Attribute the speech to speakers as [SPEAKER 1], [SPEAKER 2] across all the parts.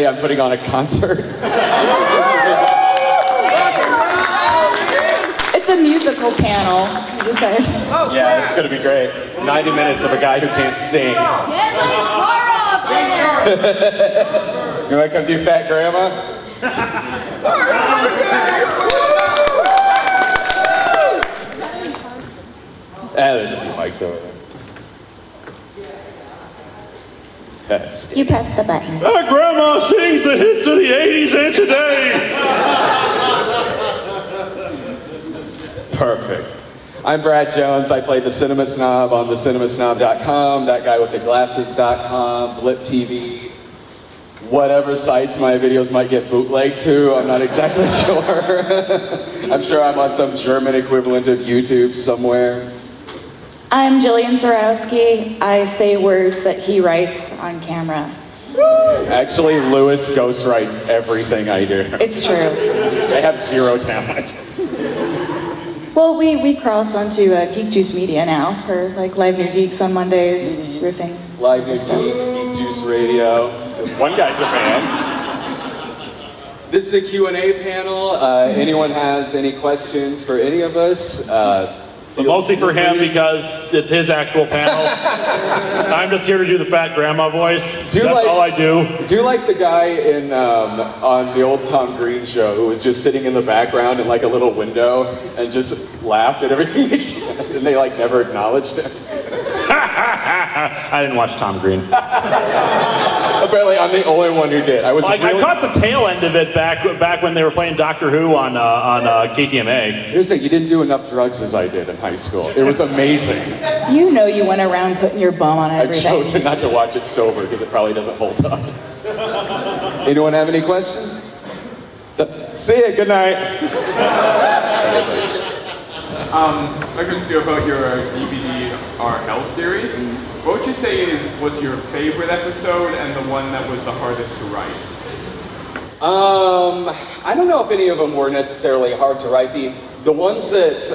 [SPEAKER 1] literally, I'm putting on a concert.
[SPEAKER 2] It's a musical panel.
[SPEAKER 1] Yeah, it's gonna be great. 90 minutes of a guy who can't sing. You wanna come do Fat Grandma? There's a few mics over there.
[SPEAKER 2] You press the button.
[SPEAKER 3] Fat Grandma sings the hits of the 80s and today.
[SPEAKER 1] Perfect. I'm Brad Jones. I play the Cinema Snob on the cinemasnob.com, that guy with the glasses.com, Blip TV, whatever sites my videos might get bootlegged to, I'm not exactly sure. I'm sure I'm on some German equivalent of YouTube somewhere.
[SPEAKER 2] I'm Jillian Zurawski. I say words that he writes on camera.
[SPEAKER 1] Actually, Lewis ghostwrites everything I do.
[SPEAKER 2] It's true.
[SPEAKER 1] I have zero talent.
[SPEAKER 2] Well, we cross onto Geek Juice Media now for like Live New Geeks on Mondays, riffing.
[SPEAKER 1] Live New Geeks, Geek Juice Radio. One guy's a fan. This is a Q&A panel. Anyone has any questions for any of us?
[SPEAKER 3] Mostly for him because it's his actual panel. I'm just here to do the Fat Grandma voice. That's all I do.
[SPEAKER 1] Do like the guy in on the old Tom Green show who was just sitting in the background in like a little window and just laughed at everything he said, and they like never acknowledged him.
[SPEAKER 3] I didn't watch Tom Green.
[SPEAKER 1] Apparently, I'm the only one who did. I
[SPEAKER 3] caught the tail end of it back when they were playing Doctor Who on KTMA.
[SPEAKER 1] Here's the thing: you didn't do enough drugs as I did in high school. It was amazing.
[SPEAKER 2] You know, you went around putting your bum on everything.
[SPEAKER 1] I've chosen not to watch it sober because it probably doesn't hold up. Anyone have any questions? See you. Good night.
[SPEAKER 4] My question to you about your DVD RL series. What would you say was your favorite episode and the one that was the hardest to write?
[SPEAKER 1] I don't know if any of them were necessarily hard to write. The ones that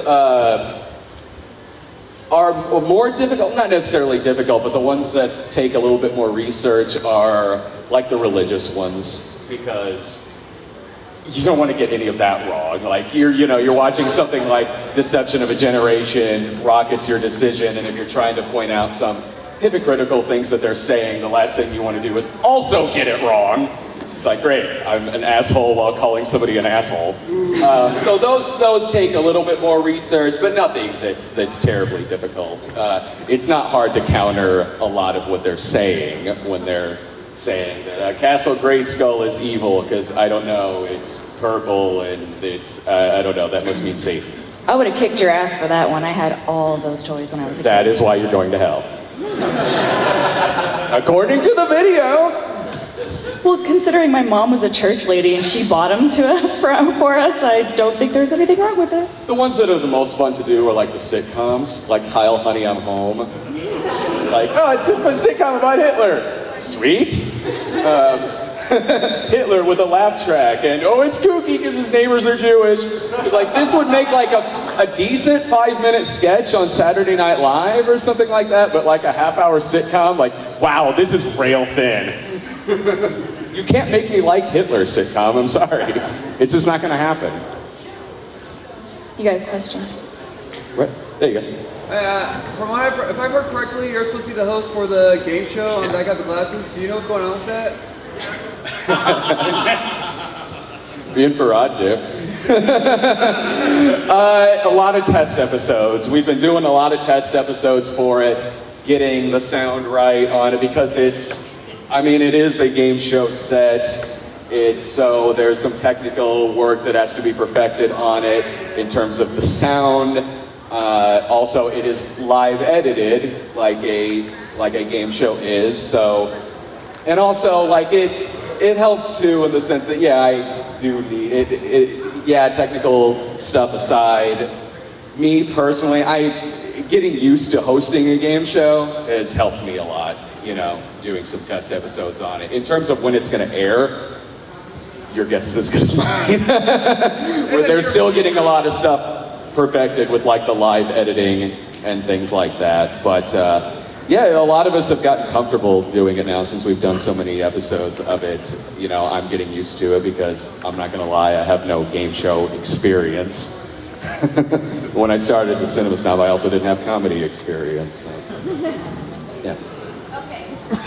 [SPEAKER 1] are more difficult, not necessarily difficult, but the ones that take a little bit more research are like the religious ones, because you don't want to get any of that wrong. Like you're watching something like Deception of a Generation, Rocket's Your Decision, and if you're trying to point out some hypocritical things that they're saying, the last thing you want to do is also get it wrong. It's like, great, I'm an asshole while calling somebody an asshole. So those take a little bit more research, but nothing that's terribly difficult. It's not hard to counter a lot of what they're saying when they're saying that Castle Grayskull is evil because, I don't know, it's purple and it's, I don't know, that must mean Satan.
[SPEAKER 2] I would have kicked your ass for that one. I had all of those toys when I was a kid.
[SPEAKER 1] That is why you're going to hell. According to the video.
[SPEAKER 2] Well, considering my mom was a church lady and she bought them for us, I don't think there's anything wrong with it.
[SPEAKER 1] The ones that are the most fun to do are like the sitcoms, like Heil Honey, I'm Home. Like, oh, it's a sitcom about Hitler. Sweet. Hitler with a laugh track, and oh, it's kooky because his neighbors are Jewish. It's like, this would make like a decent 5-minute sketch on Saturday Night Live or something like that, but like a half-hour sitcom, like, wow, this is rail thin. You can't make me like Hitler sitcom, I'm sorry. It's just not gonna happen.
[SPEAKER 2] You got a question?
[SPEAKER 1] Right, there you go.
[SPEAKER 5] If I heard correctly, you're supposed to be the host for the game show on That Got the Glasses. Do you know what's going on with that?
[SPEAKER 1] Me and Farad do. A lot of test episodes. We've been doing a lot of test episodes for it, getting the sound right on it, because it is a game show set. So there's some technical work that has to be perfected on it in terms of the sound. Also, it is live edited like a game show is. So, and also like it helps too in the sense that I do need it. Technical stuff aside, me personally, getting used to hosting a game show has helped me a lot. Doing some test episodes on it. In terms of when it's going to air, your guess is as good as mine. Where they're still getting a lot of stuff perfected with like the live editing and things like that. But Yeah, a lot of us have gotten comfortable doing it now since we've done so many episodes of it. You know, I'm getting used to it because I'm not gonna lie, I have no game show experience. When I started the Cinema Snob, I also didn't have comedy experience. So. Yeah.
[SPEAKER 6] Okay.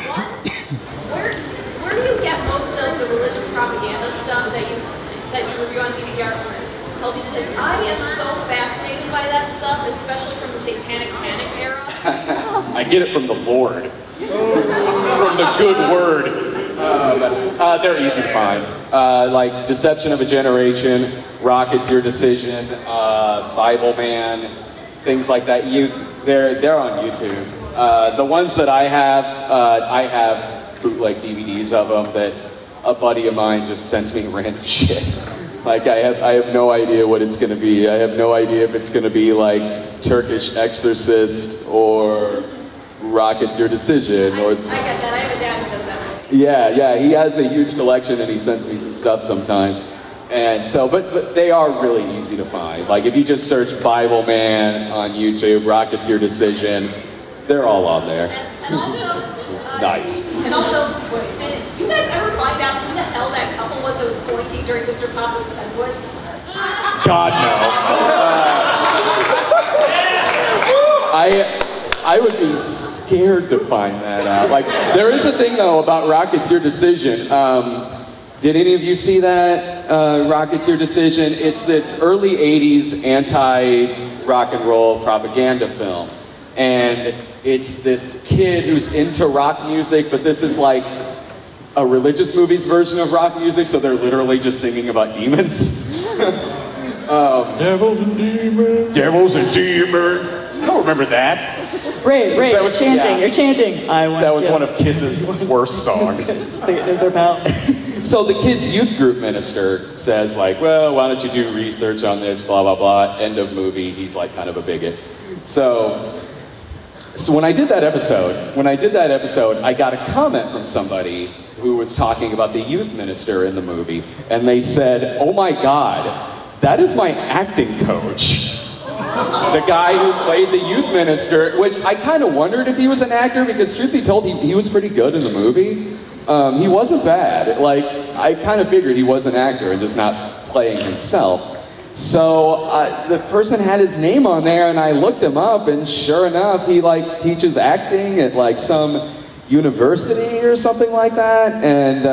[SPEAKER 6] Where do you get most of the religious propaganda stuff that you review on DVD art? Because I am so fascinated by that stuff, especially from the Satanic Panic era.
[SPEAKER 1] I get it from the Lord, from the good word. They're easy to find. Like Deception of a Generation, Rocket's Your Decision, Bible Man, things like that. They're on YouTube. The ones that I have bootleg DVDs of them that a buddy of mine just sends me random shit. Like I have no idea what it's gonna be. I have no idea if it's gonna be like Turkish Exorcist or Rocket's Your Decision or.
[SPEAKER 6] I get that. I have a dad who does that.
[SPEAKER 1] Yeah, he has a huge collection and he sends me some stuff sometimes. And so, but they are really easy to find. Like if you just search Bible Man on YouTube, Rocket's Your Decision, they're all on there.
[SPEAKER 6] And also,
[SPEAKER 1] nice.
[SPEAKER 6] And also, did you guys ever find out who the hell that couple was that was boinking during Mr. Popper's Bedwoods?
[SPEAKER 1] God no. I would be scared to find that out. Like there is a thing though about Rocket's Your Decision. Did any of you see that, Rocket's Your Decision? It's this early 80s anti-rock and roll propaganda film. And it's this kid who's into rock music, but this is like a religious movie's version of rock music, so they're literally just singing about demons. Devils and demons. Devils and demons. I don't remember that.
[SPEAKER 2] Ray, you're chanting, you're chanting.
[SPEAKER 1] That was one of Kiss's worst songs.
[SPEAKER 2] It's our pal.
[SPEAKER 1] So the kid's youth group minister says like, well, why don't you do research on this, blah, blah, blah. End of movie, he's like kind of a bigot. So when I did that episode, I got a comment from somebody who was talking about the youth minister in the movie, and they said, oh my God, that is my acting coach. The guy who played the youth minister, which I kind of wondered if he was an actor, because truth be told, he was pretty good in the movie. He wasn't bad. Like, I kind of figured he was an actor and just not playing himself. So the person had his name on there, and I looked him up, and sure enough, he like teaches acting at like some university or something like that. And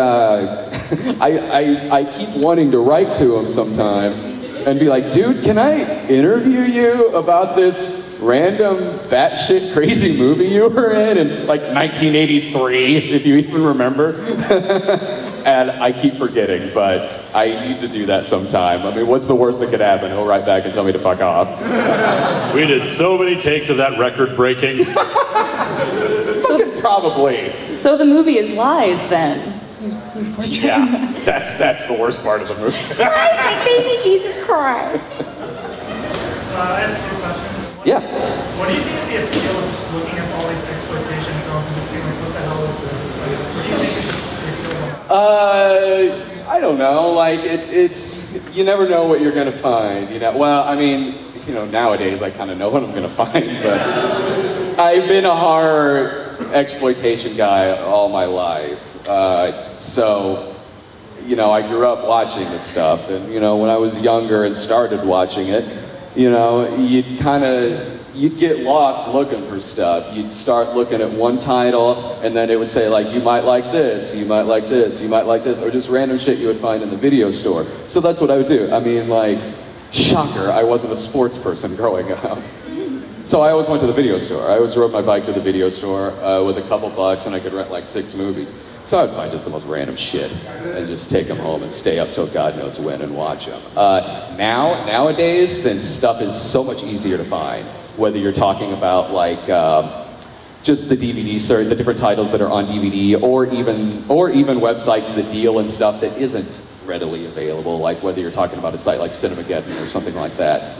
[SPEAKER 1] I keep wanting to write to him sometime and be like, dude, can I interview you about this random batshit crazy movie you were in like 1983, if you even remember? And I keep forgetting, but I need to do that sometime. I mean, what's the worst that could happen? He'll write back and tell me to fuck off.
[SPEAKER 3] We did so many takes of that record breaking.
[SPEAKER 1] Fucking probably.
[SPEAKER 2] So the movie is lies then. He's portraying.
[SPEAKER 1] Yeah, that's the worst part of the movie.
[SPEAKER 2] Cries like baby Jesus Christ.
[SPEAKER 7] I have two questions.
[SPEAKER 1] Yeah.
[SPEAKER 7] What do you think is the appeal of just looking at all these exploitation films and just being like, what the hell is this? Like, what do you think is the appeal?
[SPEAKER 1] I don't know. Like it's you never know what you're gonna find. You know. Well, I mean, you know, nowadays I kind of know what I'm gonna find, but I've been a horror exploitation guy all my life. So, you know, I grew up watching this stuff, and you know, when I was younger and started watching it, you know, you'd get lost looking for stuff. You'd start looking at one title, and then it would say like, you might like this, you might like this, you might like this, or just random shit you would find in the video store. So that's what I would do. I mean, like, shocker, I wasn't a sports person growing up. So I always went to the video store. I always rode my bike to the video store with a couple bucks, and I could rent like 6 movies. So I'd find just the most random shit and just take them home and stay up till God knows when and watch them. Nowadays, since stuff is so much easier to find, whether you're talking about like just the DVD, sorry, the different titles that are on DVD, or even websites that deal in stuff that isn't readily available, like whether you're talking about a site like Cinema or something like that,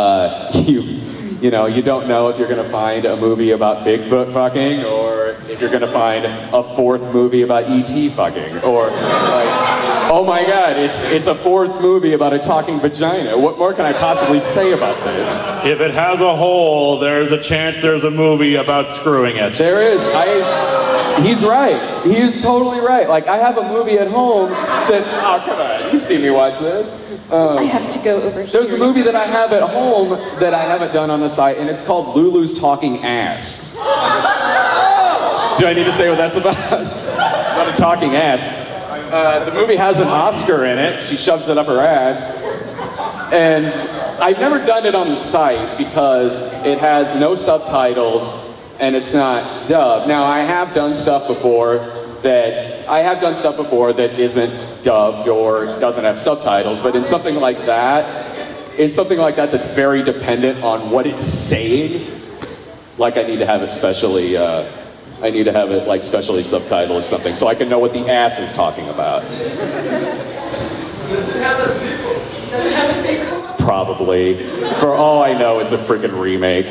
[SPEAKER 1] you know, you don't know if you're going to find a movie about Bigfoot fucking, or if you're going to find a 4th movie about E.T. fucking, or like, Oh my God, it's a fourth movie about a talking vagina. What more can I possibly say about this?
[SPEAKER 3] If it has a hole, there's a chance there's a movie about screwing it.
[SPEAKER 1] There is. He's right. He is totally right. Like, I have a movie at home that, oh, come on, you've seen me watch this.
[SPEAKER 2] I have to go over here.
[SPEAKER 1] There's a movie that I have at home that I haven't done on the site, and it's called Lulu's Talking Ass. Do I need to say what that's about? It's about a talking ass. The movie has an Oscar in it. She shoves it up her ass. And I've never done it on the site because it has no subtitles and it's not dubbed. Now, I have done stuff before that isn't dubbed or doesn't have subtitles, but in something like that, that's very dependent on what it's saying, like I need to have it specially subtitled or something, so I can know what the ass is talking about.
[SPEAKER 5] Does it have a sequel? Does it have a sequel?
[SPEAKER 1] Probably. For all I know, it's a freaking remake.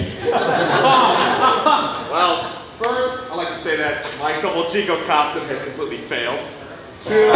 [SPEAKER 8] Well, first, I'd like to say that my Topo Chico costume has completely failed. Two,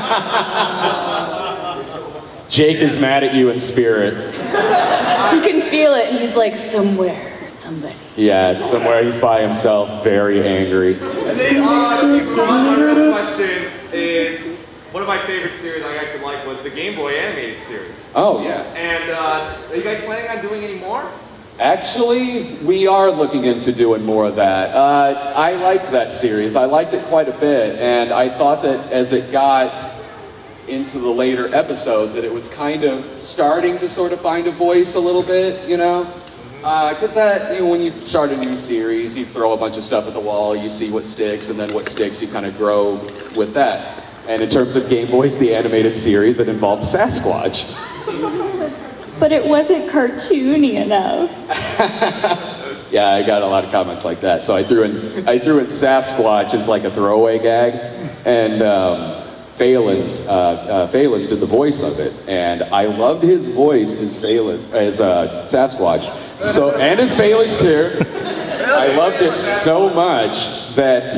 [SPEAKER 1] Jake is mad at you in spirit.
[SPEAKER 2] You can feel it. He's like, somewhere, somebody.
[SPEAKER 1] Yeah, somewhere he's by himself, very angry.
[SPEAKER 8] and then one real question is, one of my favorite series I actually liked was the Game Boy animated series.
[SPEAKER 1] Oh, yeah.
[SPEAKER 8] And are you guys planning on doing any more?
[SPEAKER 1] Actually, we are looking into doing more of that. I liked that series. I liked it quite a bit, and I thought that as it got into the later episodes, that it was kind of starting to sort of find a voice a little bit, you know? Because when you start a new series, you throw a bunch of stuff at the wall, you see what sticks, and then what sticks, you kind of grow with that. And in terms of Game Boys, the animated series, it involved Sasquatch.
[SPEAKER 2] But it wasn't cartoony enough.
[SPEAKER 1] Yeah, I got a lot of comments like that. So I threw in Sasquatch as like a throwaway gag, and Phalis did the voice of it, and I loved his voice as Sasquatch. So, and as Phalis too. I loved it so much that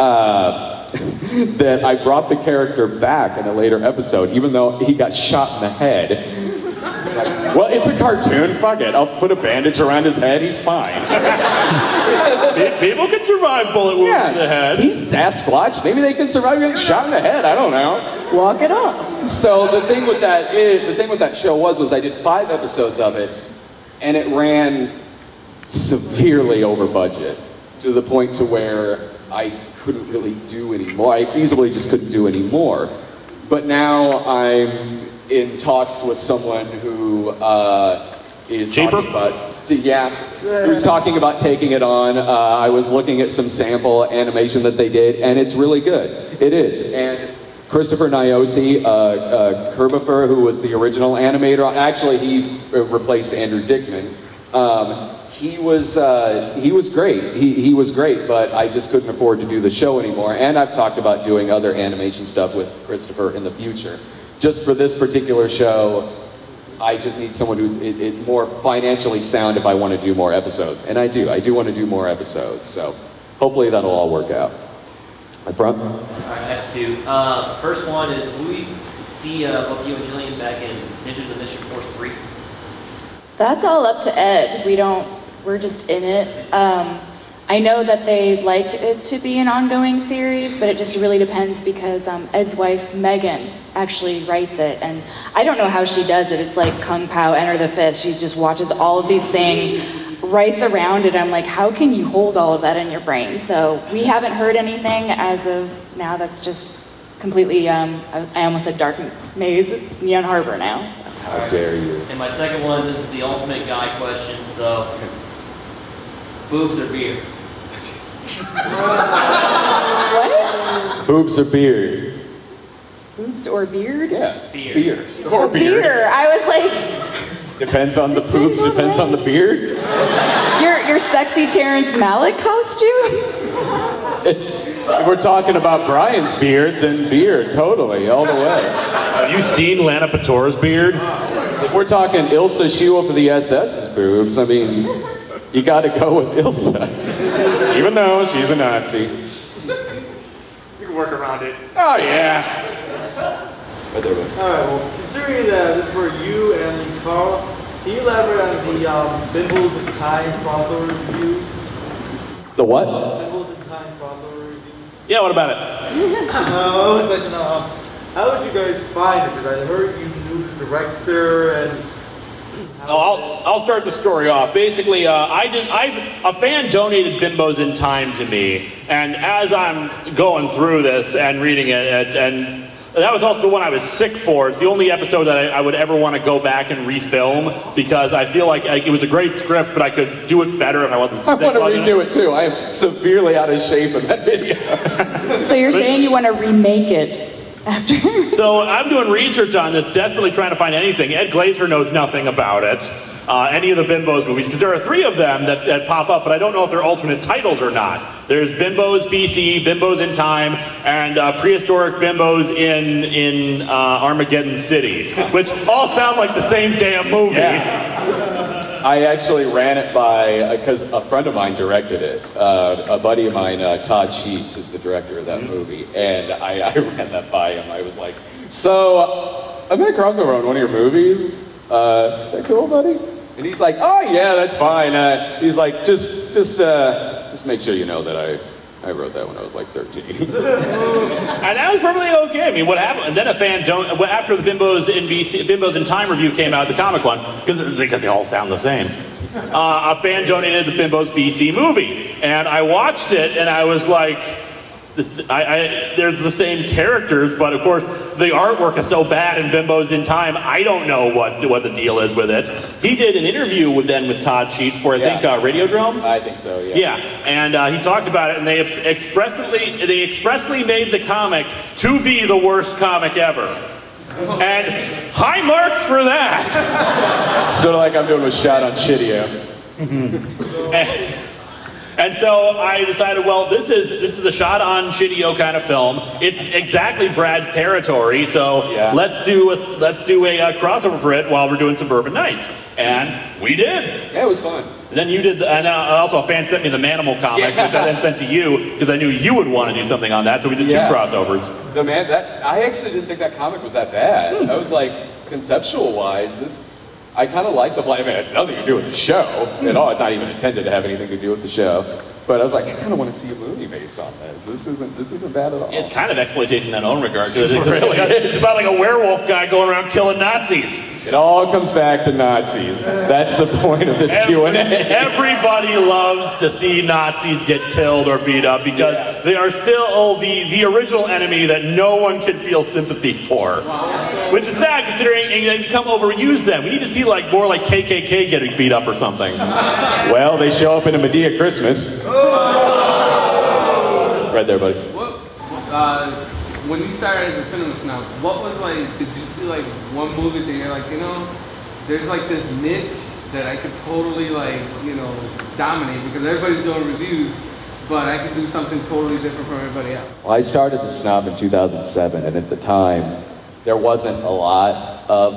[SPEAKER 1] that I brought the character back in a later episode, even though he got shot in the head. Well, it's a cartoon, fuck it. I'll put a bandage around his head, he's fine.
[SPEAKER 3] People can survive bullet wounds to the head.
[SPEAKER 1] He's Sasquatch, maybe they can survive getting shot in the head, I don't know.
[SPEAKER 2] Walk it off.
[SPEAKER 1] So the thing with that show was I did 5 episodes of it, and it ran severely over budget, to the point to where I couldn't really do any more. I feasibly just couldn't do any more. But now I'm in talks with someone who is talking about, who's talking about taking it on. I was looking at some sample animation that they did, and it's really good. It is. And Christopher Niosi, Kerbifer, who was the original animator, actually he replaced Andrew Dickman. He was great. He was great, but I just couldn't afford to do the show anymore. And I've talked about doing other animation stuff with Christopher in the future. Just for this particular show, I just need someone who's more financially sound if I want to do more episodes. And I do want to do more episodes. So hopefully that'll all work out. Up front?
[SPEAKER 9] All right, I have 2. First one is, will we see both you and Jillian back in Ninja the Mission Force 3?
[SPEAKER 2] That's all up to Ed. We're just in it. I know that they like it to be an ongoing series, but it just really depends because Ed's wife, Megan, actually writes it. And I don't know how she does it. It's like Kung Pao, Enter the Fist. She just watches all of these things, writes around it. I'm like, how can you hold all of that in your brain? So we haven't heard anything as of now. That's just completely, I almost said Dark Maze. It's Neon Harbor now.
[SPEAKER 1] How dare you.
[SPEAKER 9] And my second one, this is the ultimate guy question, so boobs or beer?
[SPEAKER 2] What?
[SPEAKER 1] Boobs or beard?
[SPEAKER 2] Boobs or beard?
[SPEAKER 1] Yeah,
[SPEAKER 9] beer.
[SPEAKER 1] Or beard.
[SPEAKER 2] Beer. I was like...
[SPEAKER 1] Depends on the boobs, depends on the beard.
[SPEAKER 2] Your sexy Terrence Malick costume?
[SPEAKER 1] If we're talking about Brian's beard, then beard, totally, all the way.
[SPEAKER 3] Have you seen Lana Patour's beard?
[SPEAKER 1] If we're talking Ilsa Shule for the SS's boobs, I mean, you gotta go with Ilsa. Even though she's a Nazi.
[SPEAKER 8] We can work around it.
[SPEAKER 1] Oh, yeah. Right there,
[SPEAKER 10] All right, well, considering that this is for you and Carl, can you elaborate on the Bimbles in Time crossover review?
[SPEAKER 1] The what?
[SPEAKER 10] Bimbles in Time crossover review.
[SPEAKER 3] Yeah, what about it?
[SPEAKER 10] I was like, how would you guys find it? Because I heard you knew the director and...
[SPEAKER 3] I'll start the story off. Basically, a fan donated Bimbos in Time to me, and as I'm going through this and reading it, and that was also the one I was sick for. It's the only episode that I would ever want to go back and refilm, because I feel like it was a great script, but I could do it better if I wasn't sick.
[SPEAKER 1] I want to redo it too. I am severely out of shape in that video.
[SPEAKER 2] So you're saying you want to remake it? After.
[SPEAKER 3] So I'm doing research on this, desperately trying to find anything. Ed Glazer knows nothing about it, any of the Bimbos movies, because there are 3 of them that pop up, but I don't know if they're alternate titles or not. There's Bimbos BC, Bimbos in Time, and Prehistoric Bimbos in Armageddon City, which all sound like the same damn movie.
[SPEAKER 1] Yeah. I actually ran it by, because a friend of mine directed it. A buddy of mine, Todd Sheets, is the director of that movie, and I ran that by him. I was like, so, I'm going to cross over on one of your movies. Is that cool, buddy? And he's like, oh yeah, that's fine. He's like, just make sure you know that I wrote that when I was like 13.
[SPEAKER 3] And that was perfectly okay. I mean, what happened? And then a fan after the Bimbos in Time review came out, the comic one, because they all sound the same. A fan donated the Bimbos BC movie, and I watched it, and I was like, there's the same characters, but of course the artwork is so bad in Bimbos in Time, I don't know what the deal is with it. He did an interview with Todd Sheets for I think Radiodrome.
[SPEAKER 1] I think so, yeah.
[SPEAKER 3] Yeah, and he talked about it, and they expressly made the comic to be the worst comic ever. And high marks for that.
[SPEAKER 1] Sort of like I'm doing a shot on Shidio.
[SPEAKER 3] And so I decided, well, this is a shot on Shidio kind of film. It's exactly Brad's territory, so yeah. let's do a crossover for it while we're doing Suburban Nights. And we did.
[SPEAKER 1] Yeah, it was fun.
[SPEAKER 3] And then you did, and also a fan sent me the Manimal comic, which I then sent to you, because I knew you would want to do something on that, so we did 2 crossovers.
[SPEAKER 1] I actually didn't think that comic was that bad. I was like, conceptual-wise, I kind of like the blind. I mean, it has nothing to do with the show at all. It's not even intended to have anything to do with the show. But I was like, I kind of want to see a movie based on this. This isn't bad at all.
[SPEAKER 3] It's kind of exploitation in that own regard. It's
[SPEAKER 1] really
[SPEAKER 3] about like a werewolf guy going around killing Nazis.
[SPEAKER 1] It all comes back to Nazis. That's the point of this Q&A.
[SPEAKER 3] Everybody loves to see Nazis get killed or beat up, because they are still the original enemy that no one can feel sympathy for. Which is sad, considering they become overused then. We need to see more like KKK getting beat up or something.
[SPEAKER 1] Well, they show up in a Medea Christmas. Right there, buddy.
[SPEAKER 11] When you started as a Cinema Snob, what was did you see one movie that you're like, there's this niche that I could totally dominate, because everybody's doing reviews, but I could do something totally different from everybody else?
[SPEAKER 1] Well, I started the Snob in 2007, and at the time, there wasn't a lot of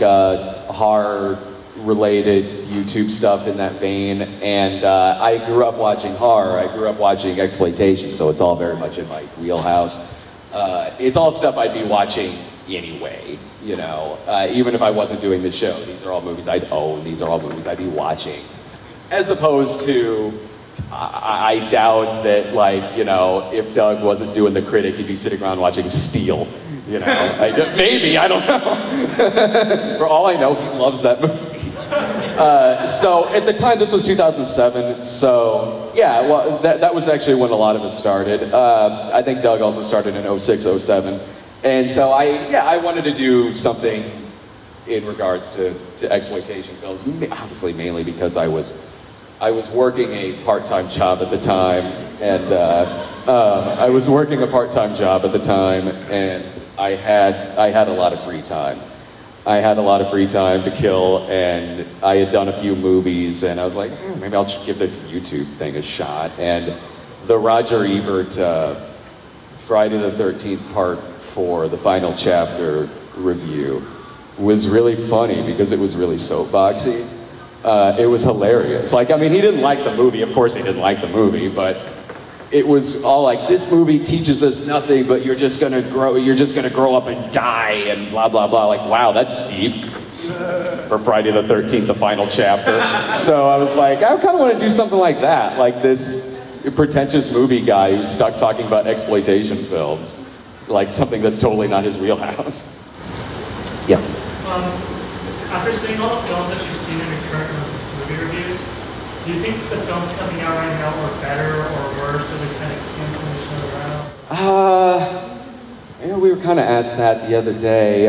[SPEAKER 1] horror-related YouTube stuff in that vein, and I grew up watching horror. I grew up watching exploitation, so it's all very much in my wheelhouse. It's all stuff I'd be watching anyway, even if I wasn't doing the show. These are all movies I'd own. These are all movies I'd be watching. As opposed to, I doubt that, if Doug wasn't doing The Critic, he'd be sitting around watching Steel. Maybe, I don't know. For all I know, he loves that movie. So at the time, this was 2007, so yeah, well, that was actually when a lot of us started. I think Doug also started in 06, 07. And so I wanted to do something in regards to exploitation films, obviously mainly because I was working a part-time job at the time, and I was working a part-time job at the time, and I had a lot of free time. I had a lot of free time to kill, and I had done a few movies, and I was like, maybe I'll just give this YouTube thing a shot. And the Roger Ebert Friday the 13th Part 4, the final chapter review, was really funny because it was really soapboxy. It was hilarious. He didn't like the movie. Of course he didn't like the movie, but it was all like, this movie teaches us nothing, but you're just gonna grow up and die and blah, blah, blah. Like, wow, that's deep. For Friday the 13th, the final chapter. So I was like, I kind of want to do something like that, like this pretentious movie guy who's stuck talking about exploitation films, like something that's totally not his wheelhouse. Yeah.
[SPEAKER 7] After seeing all the films that you've seen in your current movie reviews, do you think the films coming out right now are better or worse, or they kind of cancel each other out?
[SPEAKER 1] You know, we were kind of asked that the other day.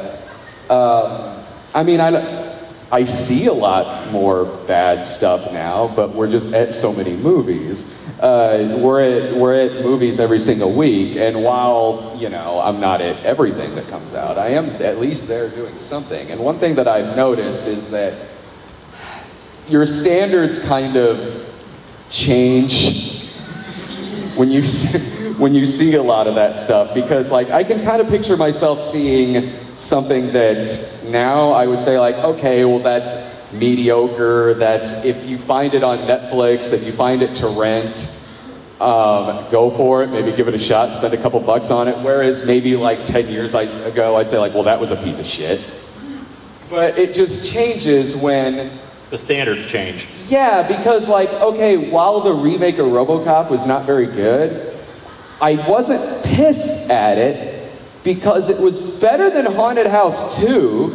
[SPEAKER 1] I mean, I see a lot more bad stuff now, but we're just at so many movies. We're at movies every single week, and while, you know, I'm not at everything that comes out, I am at least there doing something. And one thing that I've noticed is that your standards kind of change when you see a lot of that stuff, because like I can kind of picture myself seeing something that now I would say like, okay, well that's mediocre, that's, if you find it on Netflix, if you find it to rent, go for it, maybe give it a shot, spend a couple bucks on it, whereas maybe like 10 years ago I'd say like, well that was a piece of shit. But it just changes when
[SPEAKER 3] the standards change.
[SPEAKER 1] Yeah, because like, okay, while the remake of RoboCop was not very good, I wasn't pissed at it because it was better than Haunted House 2.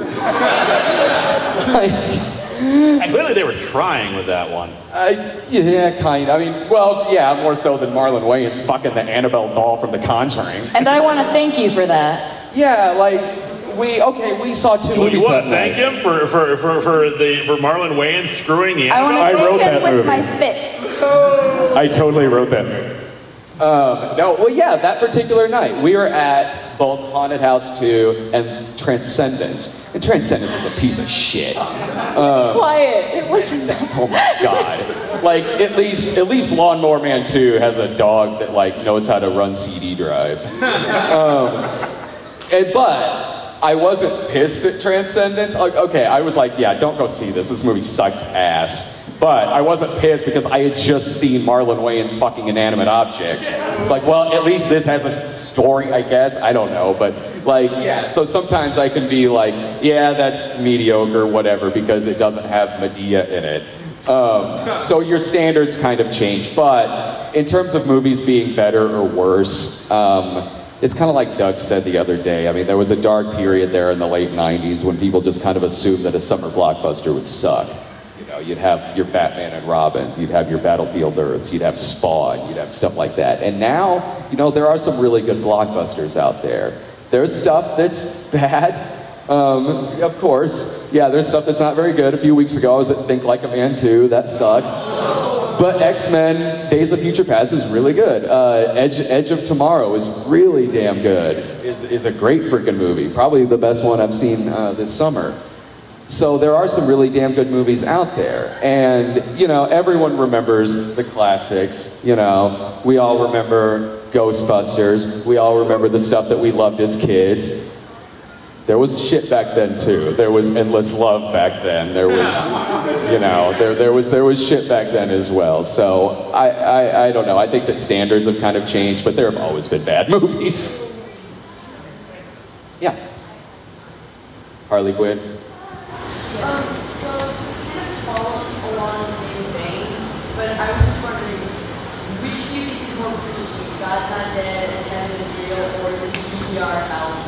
[SPEAKER 3] And clearly they were trying with that one.
[SPEAKER 1] Yeah, kind of. I mean, well, yeah, more so than Marlon Wayans fucking the Annabelle doll from The Conjuring.
[SPEAKER 2] And I want to thank you for that.
[SPEAKER 1] Yeah, like, we saw two movies.
[SPEAKER 3] You want to thank him for Marlon Wayans screwing the
[SPEAKER 2] Annabelle?
[SPEAKER 1] I wrote that movie.
[SPEAKER 2] With my fist.
[SPEAKER 1] I totally wrote that movie. No, well, yeah, that particular night, we were at both Haunted House 2 and Transcendence. And Transcendence was a piece of shit.
[SPEAKER 2] Quiet, it wasn't that.
[SPEAKER 1] Oh my god. Like, at least Lawnmower Man 2 has a dog that, like, knows how to run CD drives. But I wasn't pissed at Transcendence. Okay, I was like, yeah, don't go see this. This movie sucks ass. But I wasn't pissed because I had just seen Marlon Wayans fucking inanimate objects. Like, well, at least this has a story, I guess. I don't know, but like, yeah. So sometimes I can be like, yeah, that's mediocre, whatever, because it doesn't have Medea in it. So your standards kind of change. But in terms of movies being better or worse, it's kind of like Doug said the other day. I mean, there was a dark period there in the late 90s when people just kind of assumed that a summer blockbuster would suck. You know, you'd have your Batman and Robins, you'd have your Battlefield Earths, you'd have Spawn, you'd have stuff like that. And now, you know, there are some really good blockbusters out there. There's stuff that's bad, of course. Yeah, there's stuff that's not very good. A few weeks ago, I was at Think Like a Man 2, that sucked. But X-Men Days of Future Past is really good. Edge of Tomorrow is really damn good. Is a great freaking movie. Probably the best one I've seen this summer. So there are some really damn good movies out there. And, you know, everyone remembers the classics. You know, we all remember Ghostbusters. We all remember the stuff that we loved as kids. There was shit back then too. There was endless love back then. There was, you know, there was shit back then as well. So I don't know. I think that standards have kind of changed, but there have always been bad movies. Yeah. Harley Quinn.
[SPEAKER 6] So this kind of follows along the same vein, but I was just wondering, which do you think is more preachy, God's Not Dead and Heaven is Real, or the DVDR hell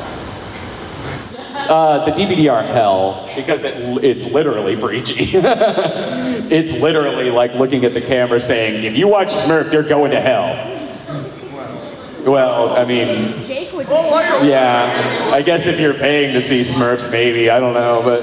[SPEAKER 6] stuff?
[SPEAKER 1] The DVDR hell, because it's literally preachy. It's literally like looking at the camera saying, if you watch Smurfs, you're going to hell. Well, I mean,
[SPEAKER 6] Jake would
[SPEAKER 1] yeah, I guess if you're paying to see Smurfs, maybe, I don't know, but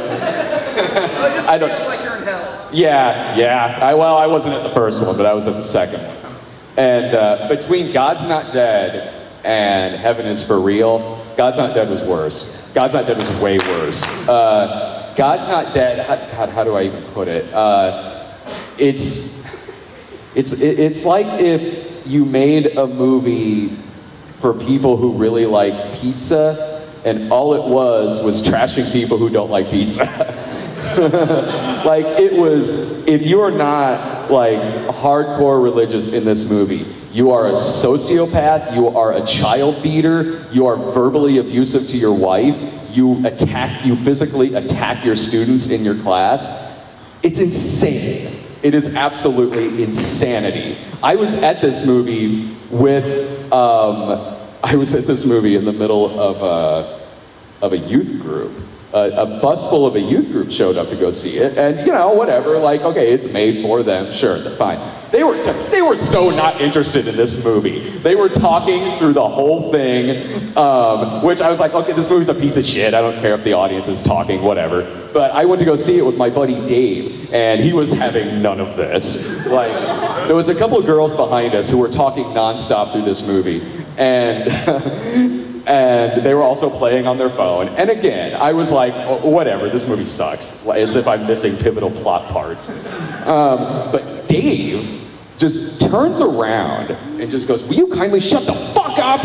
[SPEAKER 5] I don't. Feels like you're in hell.
[SPEAKER 1] Yeah. I wasn't at the first one, but I was at the second one. And between God's Not Dead and Heaven is for Real, God's Not Dead was worse. God's Not Dead was way worse. God's Not Dead. God, how do I even put it? It's like if you made a movie for people who really like pizza, and all it was trashing people who don't like pizza. Like, it was, if you're not like hardcore religious in this movie, You are a sociopath, you are a child beater, you are verbally abusive to your wife, you physically attack your students in your class. It's insane. It is absolutely insanity. I was at this movie with, in the middle of a youth group. A bus full of a youth group showed up to go see it, and you know, whatever, like, okay, it's made for them, sure, fine. They were so not interested in this movie. They were talking through the whole thing, which I was like, okay, this movie's a piece of shit, I don't care if the audience is talking, whatever. But I went to go see it with my buddy Dave, and he was having none of this. Like, there was a couple of girls behind us who were talking nonstop through this movie, and and they were also playing on their phone. And again, I was like, oh, whatever, this movie sucks, as if I'm missing pivotal plot parts. But Dave just turns around and just goes, will you kindly shut the fuck up?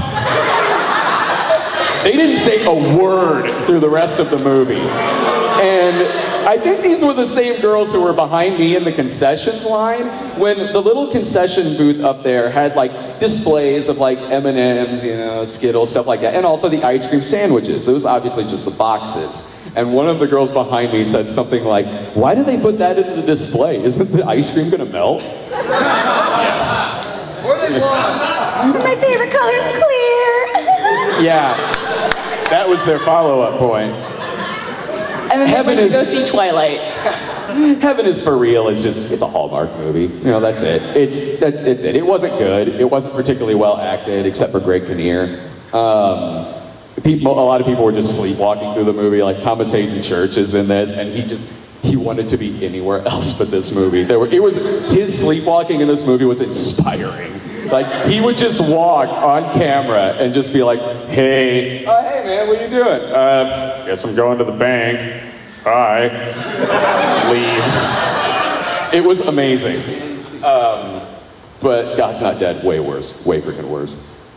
[SPEAKER 1] They didn't say a word through the rest of the movie. And I think these were the same girls who were behind me in the concessions line when the little concession booth up there had like displays of like M&Ms, you know, Skittles, stuff like that, and also the ice cream sandwiches. It was obviously just the boxes. And one of the girls behind me said something like, why do they put that in the display? Isn't the ice cream gonna melt? Yes.
[SPEAKER 5] Or they blonde.
[SPEAKER 2] My favorite color is clear.
[SPEAKER 1] Yeah, that was their follow-up point.
[SPEAKER 2] And then they went to go see Twilight.
[SPEAKER 1] Heaven is for real. It's a Hallmark movie. You know, that's it. It's it. It wasn't good. It wasn't particularly well acted, except for Greg Kinnear. A lot of people were just sleepwalking through the movie. Like Thomas Hayden Church is in this, and he wanted to be anywhere else but this movie. His sleepwalking in this movie was inspiring. Like, he would just walk on camera and just be like, hey, hey man, what are you doing? Guess I'm going to the bank. Bye. Leaves. It was amazing. But God's Not Dead, way worse. Way freaking worse.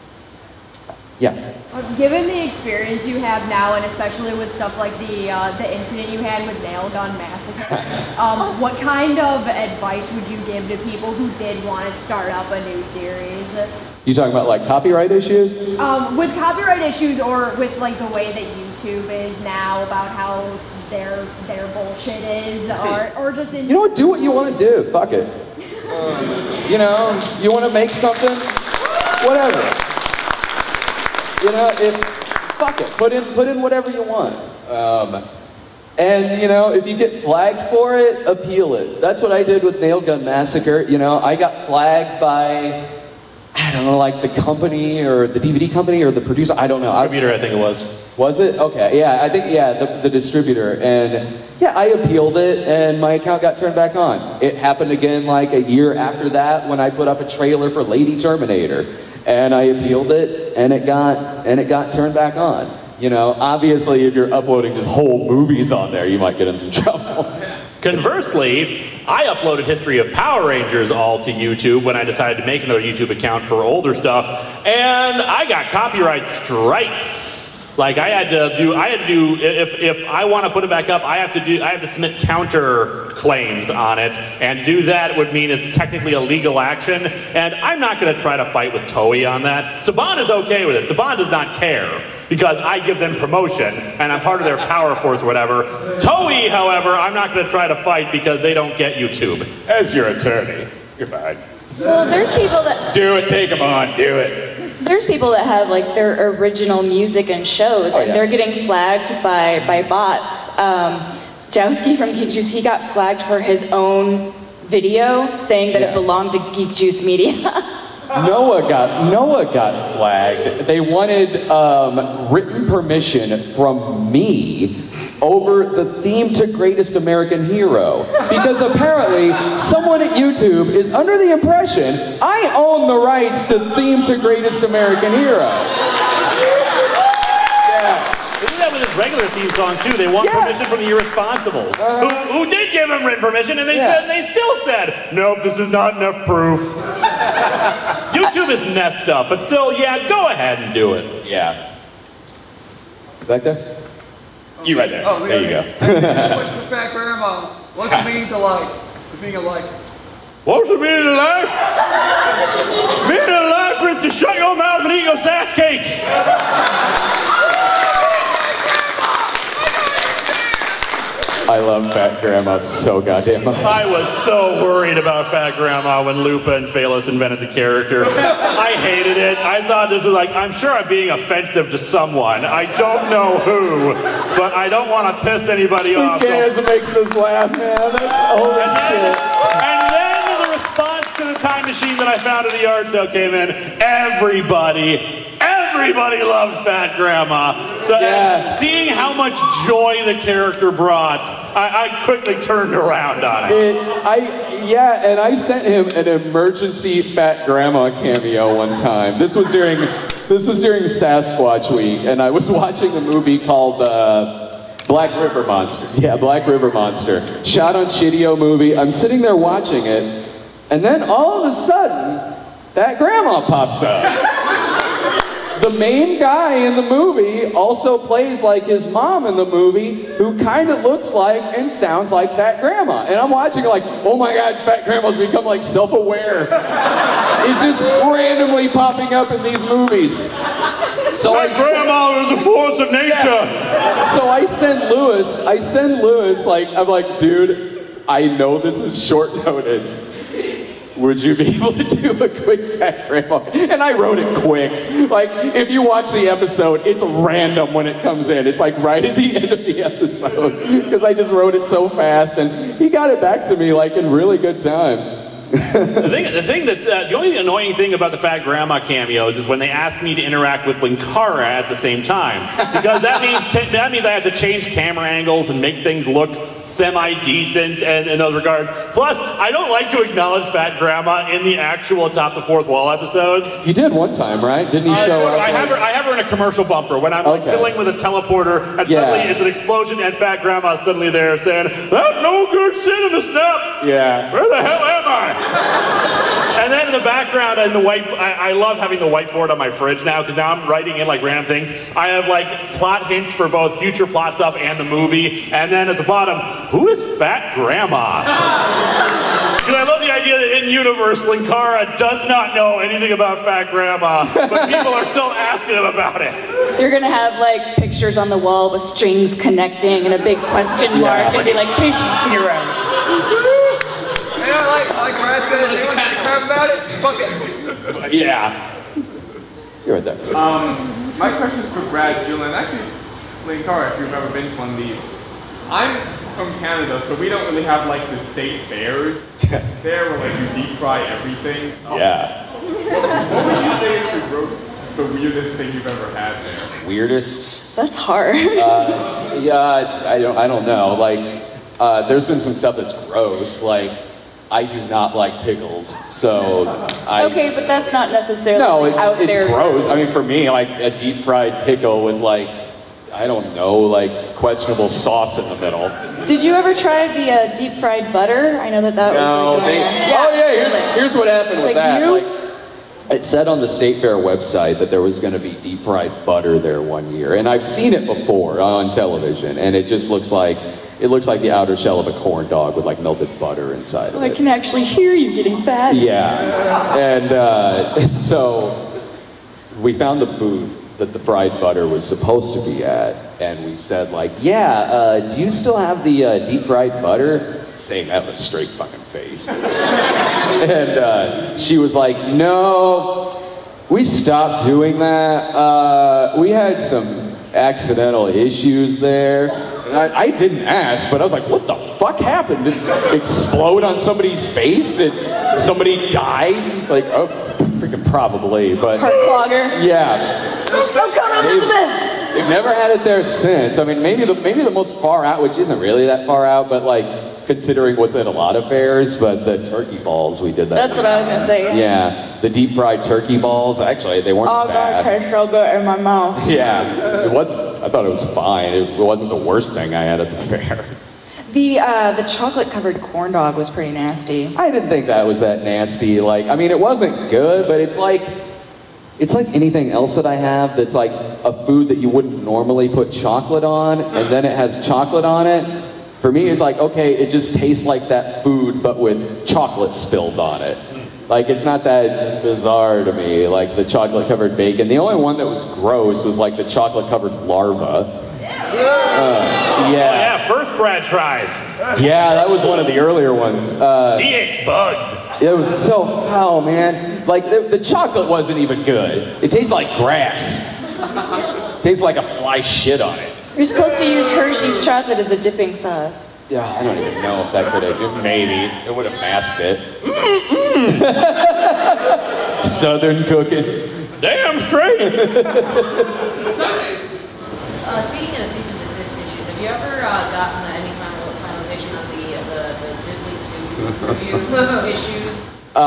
[SPEAKER 1] Yeah.
[SPEAKER 12] Given the experience you have now, and especially with stuff like the incident you had with Nail Gun Massacre, what kind of advice would you give to people who did want to start up a new series?
[SPEAKER 1] You talking about like copyright issues?
[SPEAKER 12] With copyright issues, or with like the way that YouTube is now, about how their bullshit is, or just in.
[SPEAKER 1] You know what? Do what you want to do. Fuck it. You know, you want to make something, whatever. You know, fuck it. Put in whatever you want. And you know, if you get flagged for it, appeal it. That's what I did with Nail Gun Massacre. You know, I got flagged by, I don't know, like the company or the DVD company or the producer. I don't know.
[SPEAKER 3] Distributor, I think it was.
[SPEAKER 1] Was it? Okay. Yeah, I think the distributor. And yeah, I appealed it, and my account got turned back on. It happened again like a year after that when I put up a trailer for Lady Terminator. And I appealed it, and it got turned back on. You know, obviously, if you're uploading just whole movies on there, you might get in some trouble.
[SPEAKER 3] Conversely, I uploaded History of Power Rangers all to YouTube when I decided to make another YouTube account for older stuff, and I got copyright strikes. Like I had to do, if I want to put it back up, I have to submit counter claims on it, and do that would mean it's technically a legal action, and I'm not going to try to fight with Toei on that. Saban is okay with it. Saban does not care, because I give them promotion, and I'm part of their power force or whatever. Toei, however, I'm not going to try to fight because they don't get YouTube.
[SPEAKER 1] As your attorney, you're fine.
[SPEAKER 2] Well, there's people that...
[SPEAKER 1] Do it, take them on, do it.
[SPEAKER 2] There's people that have like their original music and shows, and they're getting flagged by bots. Zurawski from Geek Juice, he got flagged for his own video saying that it belonged to Geek Juice Media.
[SPEAKER 1] Noah got flagged. They wanted written permission from me over the theme to Greatest American Hero. Because apparently, someone at YouTube is under the impression I own the rights to theme to Greatest American Hero.
[SPEAKER 3] They do that with his regular theme songs too. They want permission from the Irresponsibles, who did give him written permission, and they still said, nope, this is not enough proof. YouTube is messed up, but still, yeah, go ahead and do it.
[SPEAKER 1] Yeah. Back there? You right there.
[SPEAKER 5] Oh,
[SPEAKER 1] there you go.
[SPEAKER 5] Thank you very much for Fat Grandma. What's the meaning to life? The meaning of life.
[SPEAKER 3] What's the meaning of life? Meaning of life is to shut your mouth and eat your sass cakes.
[SPEAKER 1] I love Fat Grandma so goddamn much.
[SPEAKER 3] I was so worried about Fat Grandma when Lupa and Phalos invented the character. I hated it. I thought this was like, I'm sure I'm being offensive to someone. I don't know who, but I don't want to piss anybody off.
[SPEAKER 1] Who cares? It makes us laugh, man. That's holy shit.
[SPEAKER 3] And then the response to the time machine that I found at the yard sale came in. Everybody loved Fat Grandma. So seeing how much joy the character brought, I quickly turned around on it.
[SPEAKER 1] And I sent him an emergency Fat Grandma cameo one time. This was during Sasquatch Week, and I was watching a movie called Black River Monster. Yeah, Black River Monster. Shot on Shitty-O movie. I'm sitting there watching it, and then all of a sudden, Fat Grandma pops up. The main guy in the movie also plays like his mom in the movie, who kind of looks like and sounds like Fat Grandma. And I'm watching like, oh my God, Fat Grandma's become like self-aware. He's just randomly popping up in these movies. So
[SPEAKER 3] Fat Grandma is a force of nature.
[SPEAKER 1] Yeah. So I send Lewis, like, I'm like, dude, I know this is short notice. Would you be able to do a quick Fat Grandma? And I wrote it quick. Like, if you watch the episode, it's random when it comes in. It's like right at the end of the episode. Because I just wrote it so fast, and he got it back to me like in really good time.
[SPEAKER 3] The only annoying thing about the Fat Grandma cameos is when they ask me to interact with Linkara at the same time. Because that means I have to change camera angles and make things look semi-decent in those regards. Plus, I don't like to acknowledge Fat Grandma in the actual Top the Fourth Wall episodes.
[SPEAKER 1] You did one time, right? Didn't he show up?
[SPEAKER 3] I have her in a commercial bumper when I'm like, filling with a teleporter, and suddenly it's an explosion, and Fat Grandma's suddenly there saying, "That's no good Cinema Snob.
[SPEAKER 1] Yeah.
[SPEAKER 3] Where the hell am I?" And then in the background, and I love having the whiteboard on my fridge now, because now I'm writing in like random things. I have like plot hints for both future plot stuff and the movie, and then at the bottom, who is Fat Grandma? Because I love the idea that in universe, Linkara does not know anything about Fat Grandma, but people are still asking him about it.
[SPEAKER 2] You're gonna have like pictures on the wall with strings connecting and a big question mark, and be like, patient zero.
[SPEAKER 5] Yeah, like Brad said, anyone give a crap about it? Fuck it.
[SPEAKER 1] Yeah. You're right there.
[SPEAKER 4] My question is for Brad, Jillian. Actually, Linkara, if you've ever been to one of these. I'm from Canada, so we don't really have like the state fairs there where like you deep fry everything.
[SPEAKER 1] Yeah.
[SPEAKER 4] What would you say is the weirdest thing you've ever had there?
[SPEAKER 1] Weirdest?
[SPEAKER 2] That's hard.
[SPEAKER 1] I don't know. Like, there's been some stuff that's gross. Like, I do not like pickles, so
[SPEAKER 2] Okay, but that's not necessarily out there.
[SPEAKER 1] It's gross. I mean, for me, like a deep fried pickle with like, I don't know, like questionable sauce in the middle.
[SPEAKER 2] Did you ever try the deep fried butter? I know that was like,
[SPEAKER 1] here's what happened with
[SPEAKER 2] like
[SPEAKER 1] that.
[SPEAKER 2] you?
[SPEAKER 1] Like, it said on the State Fair website that there was going to be deep fried butter there one year, and I've seen it before on television, and it just looks like the outer shell of a corn dog with like melted butter inside of it.
[SPEAKER 2] I can actually hear you getting fat.
[SPEAKER 1] Yeah, and so we found the booth that the fried butter was supposed to be at, and we said like, do you still have the deep fried butter? Saying that with a straight fucking face. And she was like, no, we stopped doing that. We had some accidental issues there. And I didn't ask, but I was like, what the fuck happened? Did it explode on somebody's face? Did somebody die? Like, oh, freaking probably, but...
[SPEAKER 2] Heart clogger.
[SPEAKER 1] Yeah.
[SPEAKER 2] Oh, come on, Elizabeth!
[SPEAKER 1] They've never had it there since. I mean, maybe the most far out, which isn't really that far out, but like, considering what's at a lot of fairs, but the turkey balls, we did that.
[SPEAKER 2] That's what I was gonna say,
[SPEAKER 1] yeah. The deep fried turkey balls, actually, they weren't bad.
[SPEAKER 2] Oh, God, so good in my mouth.
[SPEAKER 1] Yeah, it wasn't, I thought it was fine. It wasn't the worst thing I had at the fair.
[SPEAKER 2] The chocolate-covered corn dog was pretty nasty.
[SPEAKER 1] I didn't think that was that nasty. Like, I mean, it wasn't good, but it's like anything else that I have that's like a food that you wouldn't normally put chocolate on, and then it has chocolate on it. For me, it's like, okay, it just tastes like that food, but with chocolate spilled on it. Like, it's not that bizarre to me, like the chocolate-covered bacon. The only one that was gross was like the chocolate-covered larva.
[SPEAKER 3] Oh yeah, first Brad tries.
[SPEAKER 1] Yeah, that was one of the earlier ones.
[SPEAKER 3] He ate bugs.
[SPEAKER 1] It was so foul, man. Like, the chocolate wasn't even good. It tastes like grass. It tastes like a fly shit on it.
[SPEAKER 2] You're supposed to use Hershey's chocolate as a dipping sauce.
[SPEAKER 1] Yeah, I don't even know if that could have, maybe. It would have masked it. Southern cooking.
[SPEAKER 3] Damn straight.
[SPEAKER 6] Speaking of cease and desist issues, have you ever gotten any finalization on the Grizzly 2 review issues?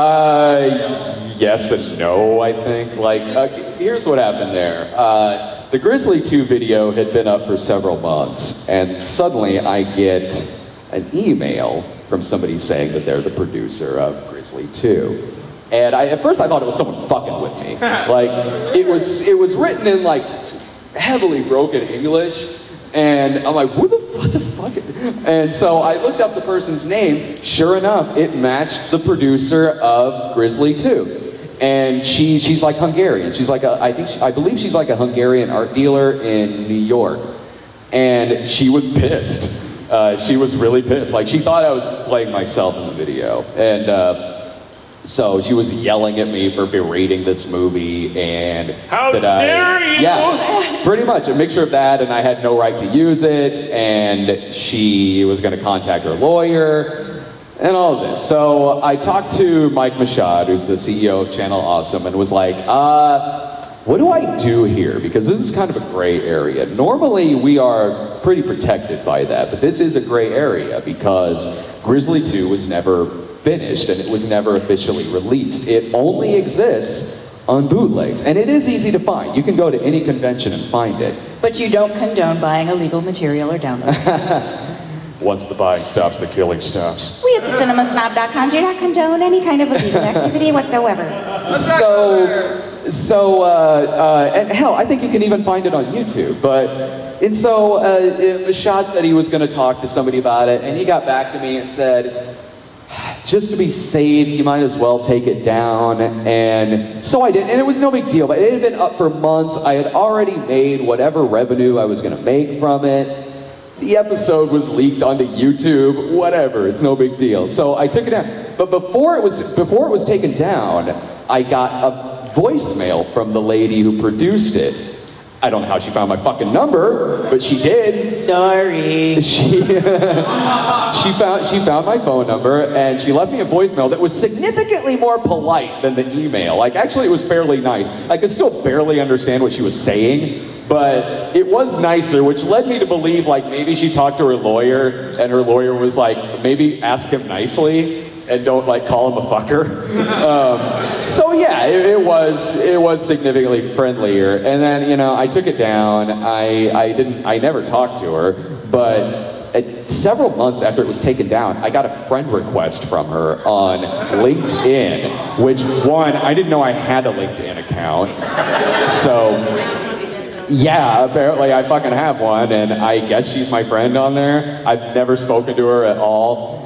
[SPEAKER 1] Yes and no, I think. Like, here's what happened there. The Grizzly 2 video had been up for several months, and suddenly I get an email from somebody saying that they're the producer of Grizzly 2. And at first I thought it was someone fucking with me. Like, it was written in like heavily broken English, and I'm like, what the fuck? And so I looked up the person's name. Sure enough, it matched the producer of Grizzly 2. And she's like Hungarian. She's like I believe she's like a Hungarian art dealer in New York. And she was pissed. She was really pissed. Like, she thought I was playing myself in the video. And so she was yelling at me for berating this movie, and
[SPEAKER 3] how dare you?
[SPEAKER 1] Yeah, pretty much a mixture of that, and I had no right to use it, and she was going to contact her lawyer. And all of this. So I talked to Mike Mashad, who's the CEO of Channel Awesome, and was like, what do I do here? Because this is kind of a gray area. Normally we are pretty protected by that, but this is a gray area because Grizzly 2 was never finished and it was never officially released. It only exists on bootlegs, and it is easy to find. You can go to any convention and find it.
[SPEAKER 2] But you don't condone buying illegal material or downloading.
[SPEAKER 1] Once the buying stops, the killing stops.
[SPEAKER 2] We at the cinemasnob.com do not condone any kind of illegal activity whatsoever.
[SPEAKER 1] And hell, I think you can even find it on YouTube. So Mashad said he was going to talk to somebody about it, and he got back to me and said, just to be safe, you might as well take it down. And so I did, and it was no big deal, but it had been up for months. I had already made whatever revenue I was going to make from it. The episode was leaked onto YouTube, whatever, it's no big deal. So I took it down. But before it was taken down, I got a voicemail from the lady who produced it. I don't know how she found my fucking number, but she did.
[SPEAKER 2] Sorry.
[SPEAKER 1] She found my phone number, and she left me a voicemail that was significantly more polite than the email. Like, actually, it was fairly nice. I could still barely understand what she was saying, but it was nicer, which led me to believe, like, maybe she talked to her lawyer, and her lawyer was like, maybe ask him nicely, and don't, like, call him a fucker. So yeah, it was significantly friendlier. And then, you know, I took it down. I never talked to her, but several months after it was taken down, I got a friend request from her on LinkedIn, which, one, I didn't know I had a LinkedIn account. So yeah, apparently I fucking have one, and I guess she's my friend on there. I've never spoken to her at all.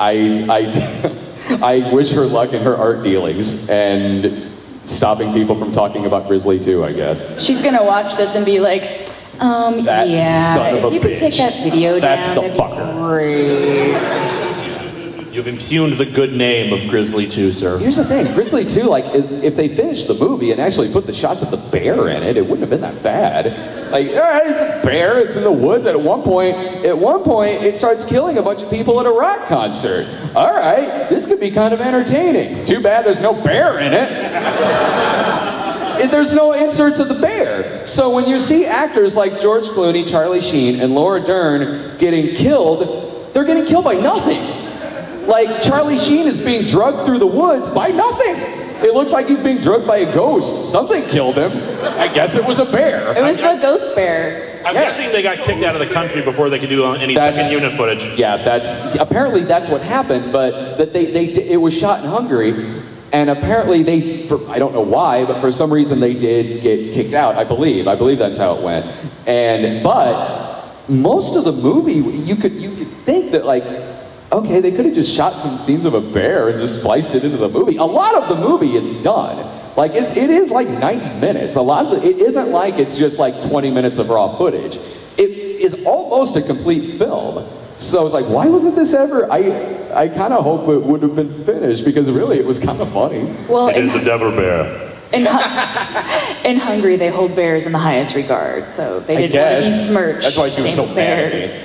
[SPEAKER 1] I wish her luck in her art dealings and stopping people from talking about Grizzly 2, I guess.
[SPEAKER 2] She's gonna watch this and be like, yeah, if you could take that video down, that'd be great.
[SPEAKER 3] You've impugned the good name of Grizzly 2, sir.
[SPEAKER 1] Here's the thing, Grizzly 2, like, if they finished the movie and actually put the shots of the bear in it, it wouldn't have been that bad. Like, all right, it's a bear, it's in the woods, and at one point, it starts killing a bunch of people at a rock concert. All right, this could be kind of entertaining. Too bad there's no bear in it. There's no inserts of the bear. So when you see actors like George Clooney, Charlie Sheen, and Laura Dern getting killed, they're getting killed by nothing. Like, Charlie Sheen is being drugged through the woods by nothing. It looks like he's being drugged by a ghost. Something killed him. I guess it was a bear.
[SPEAKER 2] It was the ghost bear.
[SPEAKER 3] I'm guessing they got kicked out of the country before they could do any second unit footage.
[SPEAKER 1] Yeah, apparently that's what happened, but that it was shot in Hungary, and apparently I don't know why, but for some reason they did get kicked out, I believe that's how it went. But most of the movie, you could think that like, okay, they could have just shot some scenes of a bear and just spliced it into the movie. A lot of the movie is done. Like it is like 90 minutes. A lot of it isn't like it's just like 20 minutes of raw footage. It is almost a complete film. So it's like, why wasn't this ever? I kind of hope it would have been finished because really it was kind of funny.
[SPEAKER 2] Well,
[SPEAKER 3] it is the devil bear.
[SPEAKER 2] In Hungary, they hold bears in the highest regard, so they didn't want to be smirched.
[SPEAKER 1] That's why she was so mad at me.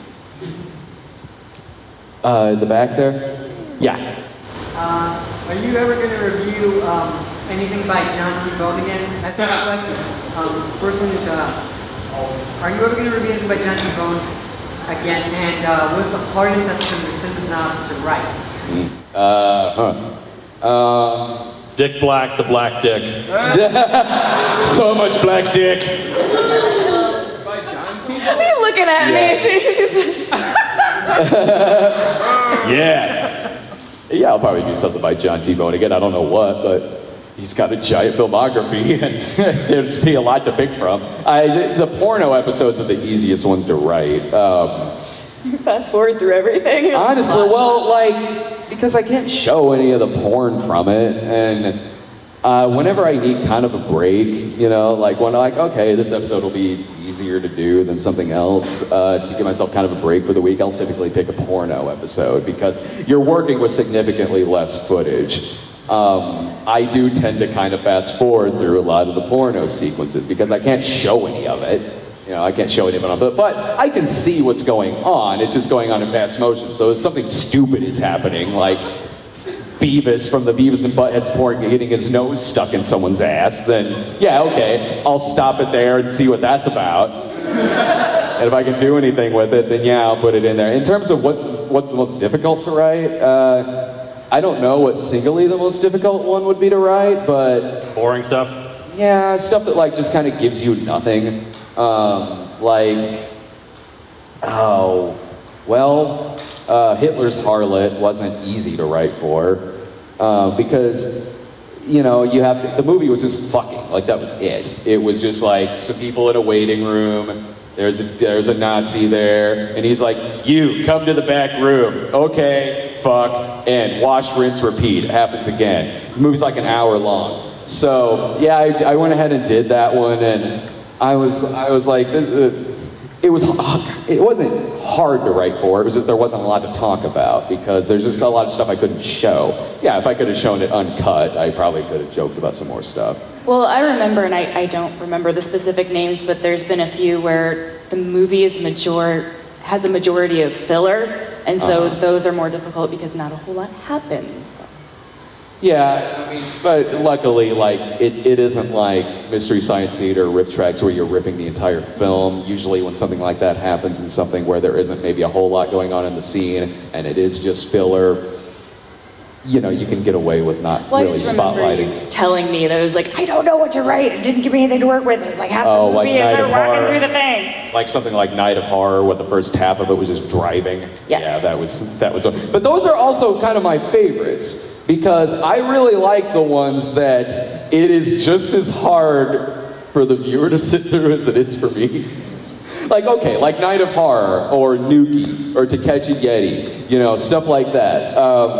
[SPEAKER 1] The back there? Yeah.
[SPEAKER 13] Are you ever going to review anything by John T. Bone again? That's the question. First one is, are you ever going to review anything by John T. Bone again? And what was the hardest episode of Cinema Snob to write?
[SPEAKER 3] Dick Black, the black dick.
[SPEAKER 1] So much black dick.
[SPEAKER 2] Are you looking at me?
[SPEAKER 1] Yeah. Yeah, I'll probably do something by John T. Bone again. I don't know what, but he's got a giant filmography, and there'd be a lot to pick from. The porno episodes are the easiest ones to write.
[SPEAKER 2] You fast forward through everything.
[SPEAKER 1] Honestly, well, like, because I can't show any of the porn from it, and whenever I need kind of a break, you know, like when I'm like, okay, this episode will be easier to do than something else, to give myself kind of a break for the week, I'll typically pick a porno episode because you're working with significantly less footage. I do tend to kind of fast forward through a lot of the porno sequences because I can't show any of it. You know, I can't show any of it, but I can see what's going on. It's just going on in fast motion. So if something stupid is happening, like Beavis from the Beavis and Butthead's porn getting his nose stuck in someone's ass, then yeah, okay, I'll stop it there and see what that's about. And if I can do anything with it, then yeah, I'll put it in there. In terms of what's the most difficult to write, I don't know what singly the most difficult one would be to write, but...
[SPEAKER 3] Boring stuff?
[SPEAKER 1] Yeah, stuff that like just kind of gives you nothing. Hitler's Harlot wasn't easy to write for, because, you know, the movie was just fucking, like that was it. It was just like some people in a waiting room, there's a Nazi there, and he's like, you, come to the back room, okay, fuck, and wash, rinse, repeat, it happens again. The movie's like an hour long. So, yeah, I went ahead and did that one, and I was like, it wasn't hard to write for, it was just there wasn't a lot to talk about because there's just a lot of stuff I couldn't show. Yeah, if I could have shown it uncut, I probably could have joked about some more stuff.
[SPEAKER 2] Well, I remember, and I don't remember the specific names, but there's been a few where the movie has a majority of filler, and so those are more difficult because not a whole lot happens.
[SPEAKER 1] Yeah, I mean, but luckily, like, it isn't like Mystery Science Theater or Riff Tracks where you're ripping the entire film. Usually when something like that happens in something where there isn't maybe a whole lot going on in the scene, and it is just filler, you know, you can get away with not really spotlighting.
[SPEAKER 2] You telling me that it was like, I don't know what to write, it didn't give me anything to work with, it's like half the movie is they're walking through the thing.
[SPEAKER 1] Like something like Night of Horror, what the first half of it was just driving.
[SPEAKER 2] Yes.
[SPEAKER 1] Yeah, that was, but those are also kind of my favorites, because I really like the ones that it is just as hard for the viewer to sit through as it is for me. Like, okay, like Night of Horror, or Nuki, or To Catch a Yeti, you know, stuff like that.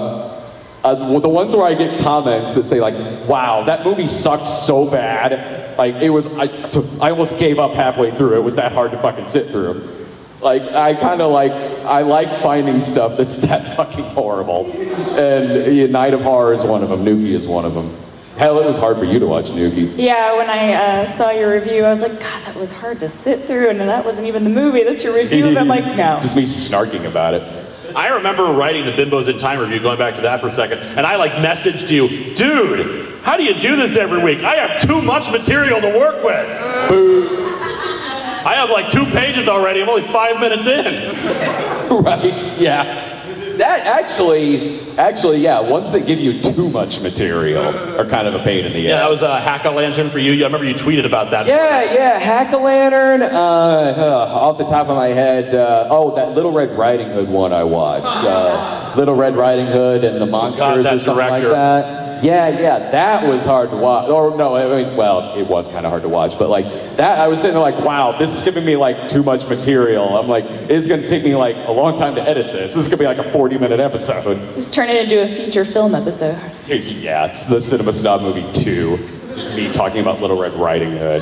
[SPEAKER 1] The ones where I get comments that say like, wow, that movie sucked so bad. Like, it was, I almost gave up halfway through. It was that hard to fucking sit through. Like, I like finding stuff that's that fucking horrible. And Night of Horror is one of them. Nuki is one of them. Hell, it was hard for you to watch Nuki.
[SPEAKER 2] Yeah, when I saw your review, I was like, God, that was hard to sit through, and that wasn't even the movie. That's your review, and I'm like, no.
[SPEAKER 1] Just me snarking about it.
[SPEAKER 3] I remember writing the Bimbos in Time review, going back to that for a second, and I like messaged you, dude, how do you do this every week? I have too much material to work with.
[SPEAKER 1] Booze.
[SPEAKER 3] I have like 2 pages already, I'm only 5 minutes in.
[SPEAKER 1] Right, yeah. That actually, yeah, ones that give you too much material are kind of a pain in the ass.
[SPEAKER 3] Yeah, that was Hack-A-Lantern for you. I remember you tweeted about that.
[SPEAKER 1] Yeah, Hack-A-Lantern. Off the top of my head, that Little Red Riding Hood one I watched. Little Red Riding Hood and the Monsters or something like that. Yeah, that was hard to watch. Or no, I mean, well, it was kind of hard to watch, but like that, I was sitting there like, wow, this is giving me like too much material. I'm like, it's gonna take me like a long time to edit this. This is gonna be like a 40-minute episode.
[SPEAKER 2] Just turn it into a feature film episode.
[SPEAKER 1] Yeah, it's the Cinema Snob movie 2. Just me talking about Little Red Riding Hood.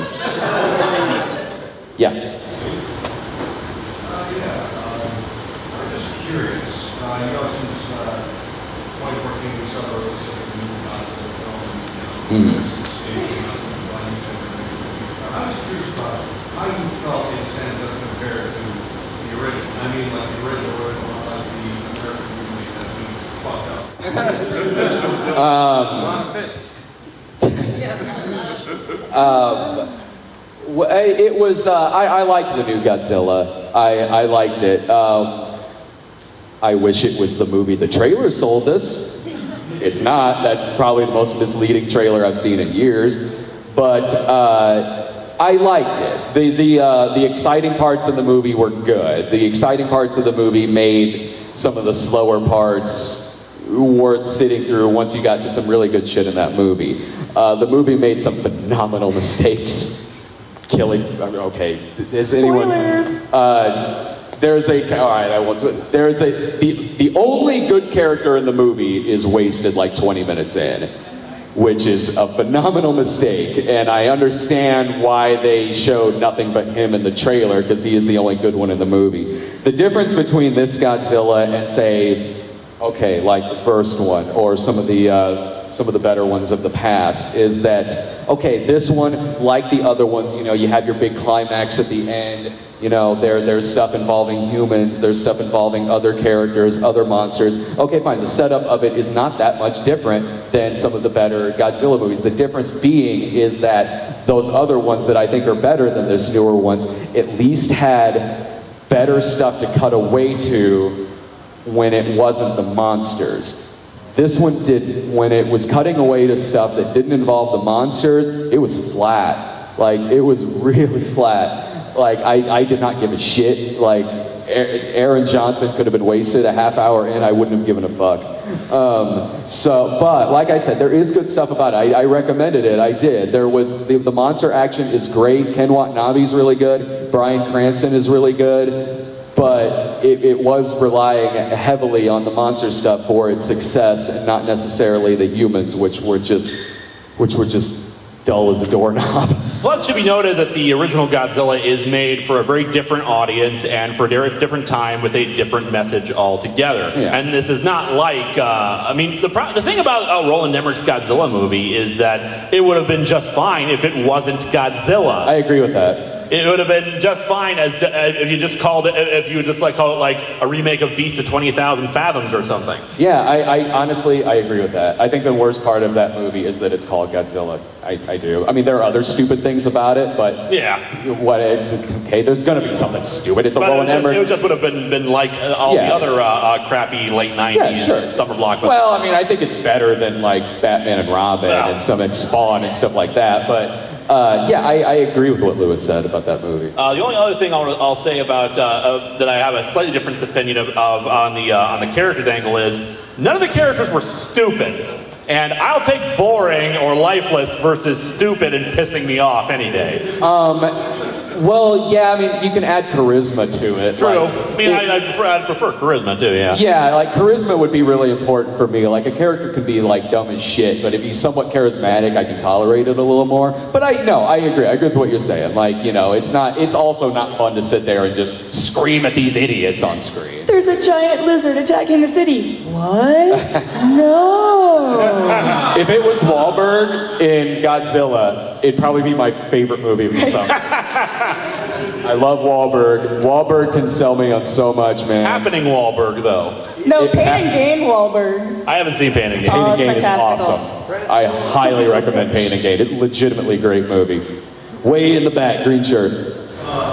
[SPEAKER 1] Yeah.
[SPEAKER 14] I'm just curious. Since 2014, we saw the release of the new film, I was curious about how you felt it stands up compared to the original. I mean, like the original, not like the American movie that we fucked up.
[SPEAKER 1] It was, I liked the new Godzilla. I liked it. I wish it was the movie the trailer sold us. It's not. That's probably the most misleading trailer I've seen in years. But I liked it. The exciting parts of the movie were good. The exciting parts of the movie made some of the slower parts worth sitting through once you got to some really good shit in that movie. The movie made some phenomenal mistakes. Killing, okay, is anyone... the only good character in the movie is wasted like 20 minutes in, which is a phenomenal mistake, and I understand why they showed nothing but him in the trailer, because he is the only good one in the movie. The difference between this Godzilla and say, okay, like the first one, or some of the better ones of the past, is that, okay, this one, like the other ones, you know, you have your big climax at the end, you know, there's stuff involving humans, there's stuff involving other characters, other monsters. Okay, fine, the setup of it is not that much different than some of the better Godzilla movies. The difference being is that those other ones that I think are better than this newer ones at least had better stuff to cut away to when it wasn't the monsters. This one did, when it was cutting away to stuff that didn't involve the monsters, it was flat. Like, it was really flat. Like, I did not give a shit. Like, Aaron Johnson could have been wasted a half hour in, I wouldn't have given a fuck. But like I said, there is good stuff about it. I recommended it, I did. There was, the monster action is great. Ken Watanabe's really good. Bryan Cranston is really good. But it was relying heavily on the monster stuff for its success, and not necessarily the humans, which were just dull as a doorknob.
[SPEAKER 3] Plus, it should be noted that the original Godzilla is made for a very different audience and for a very different time with a different message altogether.
[SPEAKER 1] Yeah.
[SPEAKER 3] And this is not like, I mean, the thing about Roland Emmerich's Godzilla movie is that it would have been just fine if it wasn't Godzilla.
[SPEAKER 1] I agree with that.
[SPEAKER 3] It would have been just fine as if you just called it, if you would just like call it like a remake of Beast of 20,000 Fathoms or something.
[SPEAKER 1] Yeah, I honestly, I agree with that. I think the worst part of that movie is that it's called Godzilla. I do. I mean, there are other stupid things about it, but
[SPEAKER 3] yeah,
[SPEAKER 1] okay, there's gonna be something stupid. It's a Roland Emmerich.
[SPEAKER 3] It just would have been like all the other crappy late 90s summer blockbusters.
[SPEAKER 1] Well, I mean, I think it's better than like Batman and Robin and Spawn and stuff like that, but yeah, I agree with what Lewis said about that movie.
[SPEAKER 3] The only other thing I'll say about that I have a slightly different opinion of on the characters angle is none of the characters were stupid, and I'll take boring or lifeless versus stupid and pissing me off any day.
[SPEAKER 1] Well, yeah, I mean, you can add charisma to it.
[SPEAKER 3] True.
[SPEAKER 1] Like,
[SPEAKER 3] I mean, I'd prefer charisma too, yeah.
[SPEAKER 1] Yeah, like charisma would be really important for me. Like a character could be like dumb as shit, but if he's somewhat charismatic, I can tolerate it a little more. But I agree. I agree with what you're saying. Like, you know, it's also not fun to sit there and just scream at these idiots on screen.
[SPEAKER 2] There's a giant lizard attacking the city. What? No.
[SPEAKER 1] If it was Wahlberg in Godzilla, it'd probably be my favorite movie of the summer. I love Wahlberg. Wahlberg can sell me on so much, man.
[SPEAKER 3] Happening Wahlberg, though.
[SPEAKER 2] No, Pain and Gain Wahlberg.
[SPEAKER 3] I haven't seen Pain and Gain.
[SPEAKER 1] Pain and Gain is
[SPEAKER 2] fantastical.
[SPEAKER 1] awesome. I highly recommend Pain and Gain. It's a legitimately great movie. Way in the back, green shirt.
[SPEAKER 14] To be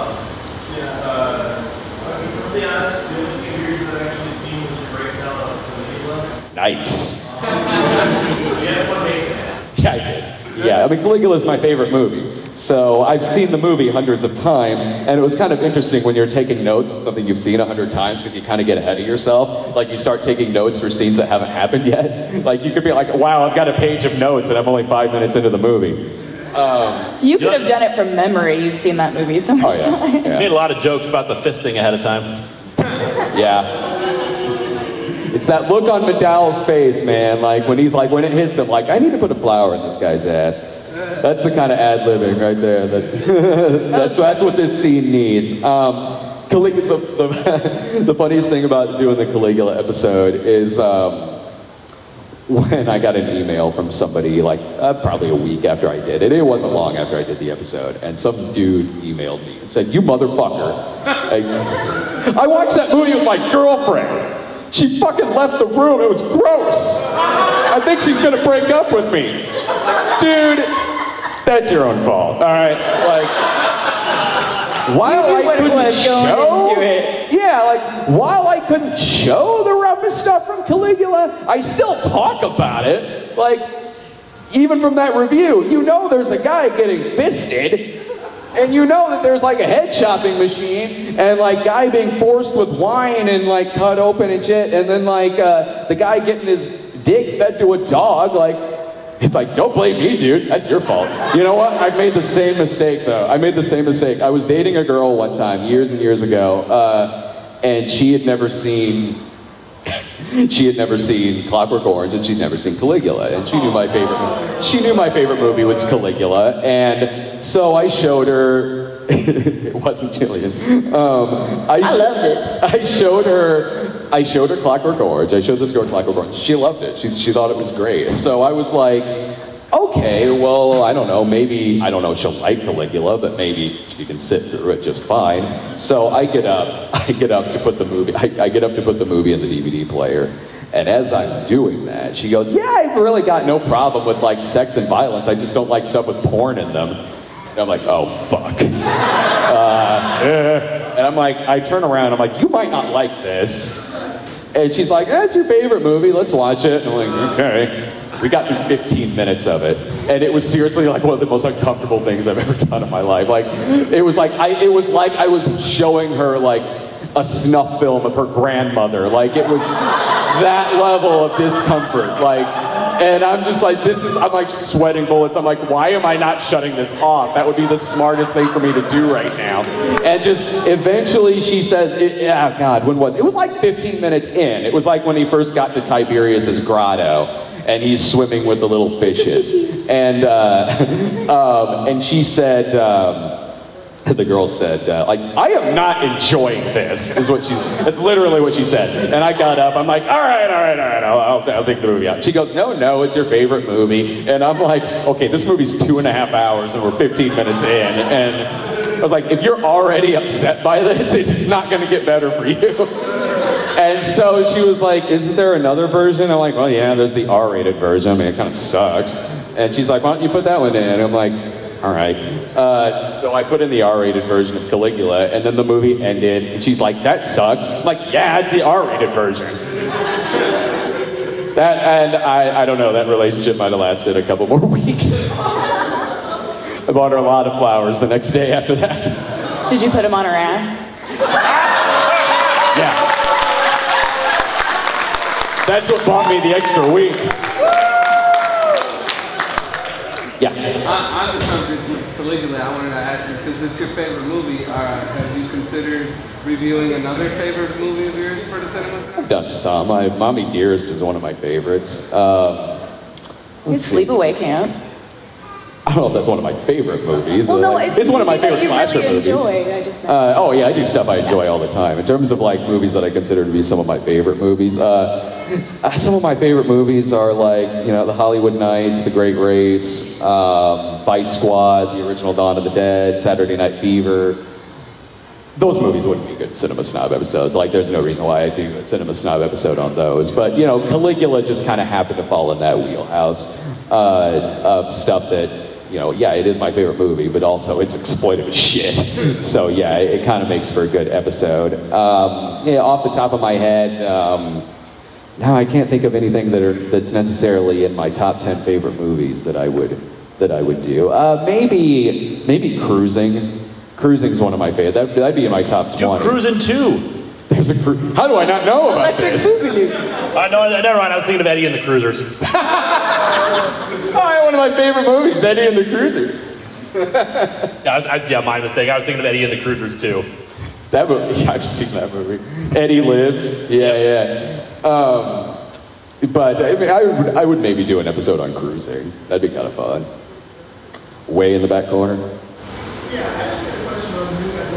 [SPEAKER 14] completely honest, the only figures that I've actually seen was a breakdown of the Nebula.
[SPEAKER 1] Nice.
[SPEAKER 14] You had fun making that.
[SPEAKER 1] Yeah, I did. Yeah, I mean, Caligula is my favorite movie. So I've seen the movie hundreds of times, and it was kind of interesting when you're taking notes on something you've seen 100 times because you kind of get ahead of yourself. Like you start taking notes for scenes that haven't happened yet. Like you could be like, wow, I've got a page of notes and I'm only 5 minutes into the movie.
[SPEAKER 2] You could have done it from memory. You've seen that movie so many times.
[SPEAKER 3] You made a lot of jokes about the fisting ahead of time.
[SPEAKER 1] Yeah. It's that look on McDowell's face, man. Like when he's like, when it hits him, like, I need to put a flower in this guy's ass. That's the kind of ad-libbing right there. That's what this scene needs. The funniest thing about doing the Caligula episode is when I got an email from somebody, like probably a week after I did it. It wasn't long after I did the episode, and some dude emailed me and said, "You motherfucker! I watched that movie with my girlfriend. She fucking left the room. It was gross. I think she's gonna break up with me." Dude, that's your own fault. All right, like while I couldn't show it, yeah, like while I couldn't show the roughest stuff from Caligula, I still talk about it. Like even from that review, you know, there's a guy getting fisted. And you know that there's like a head chopping machine and like guy being forced with wine and like cut open and shit, and then like the guy getting his dick fed to a dog. Like it's like, don't blame me, dude, that's your fault. You know what, I made the same mistake though. I made the same mistake. I was dating a girl one time years and years ago, and she had never seen Clockwork Orange, and she'd never seen Caligula, and she knew my favorite movie was Caligula, and so I showed her. It wasn't Jillian. I loved it. I showed her Clockwork Orange. I showed this girl Clockwork Orange. She loved it. She thought it was great, and so I was like, okay, well, I don't know, maybe, I don't know if she'll like Caligula, but maybe she can sit through it just fine. So I get up to put the movie in the DVD player. And as I'm doing that, she goes, yeah, I've really got no problem with like sex and violence. I just don't like stuff with porn in them. And I'm like, oh, fuck. And I'm like, I turn around, I'm like, you might not like this. And she's like, that's your favorite movie, let's watch it. And I'm like, okay. We got through 15 minutes of it, and it was seriously like one of the most uncomfortable things I've ever done in my life. Like, it was like I was showing her like a snuff film of her grandmother. Like, it was that level of discomfort. Like, and I'm just like, I'm like sweating bullets. I'm like, why am I not shutting this off? That would be the smartest thing for me to do right now. And just eventually she says, yeah, God, when was it? It was like 15 minutes in. It was like when he first got to Tiberius's grotto. And he's swimming with the little fishes. And she said, the girl said, like, I am not enjoying this, that's literally what she said. And I got up, I'm like, all right, I'll take the movie out. She goes, no, it's your favorite movie. And I'm like, okay, this movie's 2.5 hours and we're 15 minutes in. And I was like, if you're already upset by this, it's not gonna get better for you. And so she was like, isn't there another version? I'm like, well, yeah, there's the R-rated version. I mean, it kind of sucks. And she's like, why don't you put that one in? And I'm like, all right. So I put in the R-rated version of Caligula, and then the movie ended, and she's like, that sucked. I'm like, yeah, it's the R-rated version. I don't know, that relationship might have lasted a couple more weeks. I bought her a lot of flowers the next day after that.
[SPEAKER 2] Did you put them on her ass?
[SPEAKER 1] Yeah. That's what bought me the extra week. Yeah.
[SPEAKER 11] On the subject of Caligula, I wanted to ask you, since it's your favorite movie, have you considered reviewing another favorite movie of yours for the Cinema Snob?
[SPEAKER 1] I've done some. Mommy Dearest is one of my favorites.
[SPEAKER 2] Sleepaway Camp.
[SPEAKER 1] I don't know if that's one of my favorite movies.
[SPEAKER 2] Well, no,
[SPEAKER 1] it's one of my favorite slasher movies. Oh yeah, I do stuff I enjoy all the time. In terms of like movies that I consider to be some of my favorite movies, some of my favorite movies are like, you know, The Hollywood Nights, The Great Race, Vice Squad, the original Dawn of the Dead, Saturday Night Fever. Those movies wouldn't be good Cinema Snob episodes. Like, there's no reason why I do a Cinema Snob episode on those. But, you know, Caligula just kind of happened to fall in that wheelhouse of stuff that, you know, yeah, it is my favorite movie, but also it's exploitive as shit. So, yeah, it kind of makes for a good episode. Yeah, off the top of my head, now I can't think of anything that's necessarily in my top 10 favorite movies that I would that I would do. Maybe cruising. Cruising's one of my favorites. That'd be in my top 20.
[SPEAKER 3] Do Cruising too.
[SPEAKER 1] There's a How do I not know about this?
[SPEAKER 3] No, never mind. I was thinking of Eddie and the Cruisers.
[SPEAKER 1] One of my favorite movies, Eddie and the Cruisers.
[SPEAKER 3] Yeah, my mistake. I was thinking of Eddie and the Cruisers too.
[SPEAKER 1] That movie, I've seen that movie. Eddie Lives. Yeah. But I mean, I would maybe do an episode on cruising. That'd be kind of fun. Way in the back corner.
[SPEAKER 15] Yeah, I just got a question on you guys.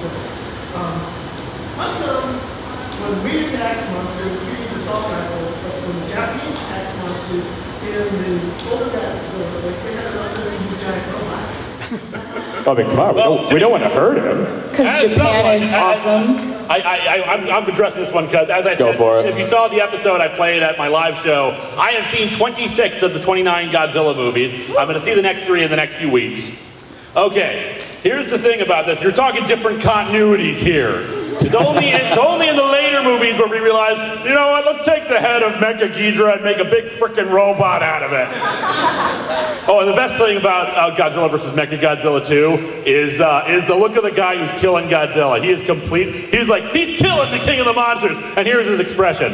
[SPEAKER 15] How come when we attack monsters, we use assault rifles, but when the Japanese attack monsters in the older Godzilla, they had enough sense to use giant robots?
[SPEAKER 1] I mean, come on, we don't want to hurt him.
[SPEAKER 2] Because Japan is awesome.
[SPEAKER 3] I'm addressing this one because, as I said, if you saw the episode I played at my live show, I have seen 26 of the 29 Godzilla movies. I'm going to see the next 3 in the next few weeks. Okay, here's the thing about this. You're talking different continuities here. It's only in the later movies where we realize, you know what, let's take the head of Mecha Ghidorah and make a big frickin' robot out of it. Oh, and the best thing about Godzilla vs. Mecha Godzilla 2 is the look of the guy who's killing Godzilla. He is complete. He's like, he's killing the king of the monsters. And here's his expression.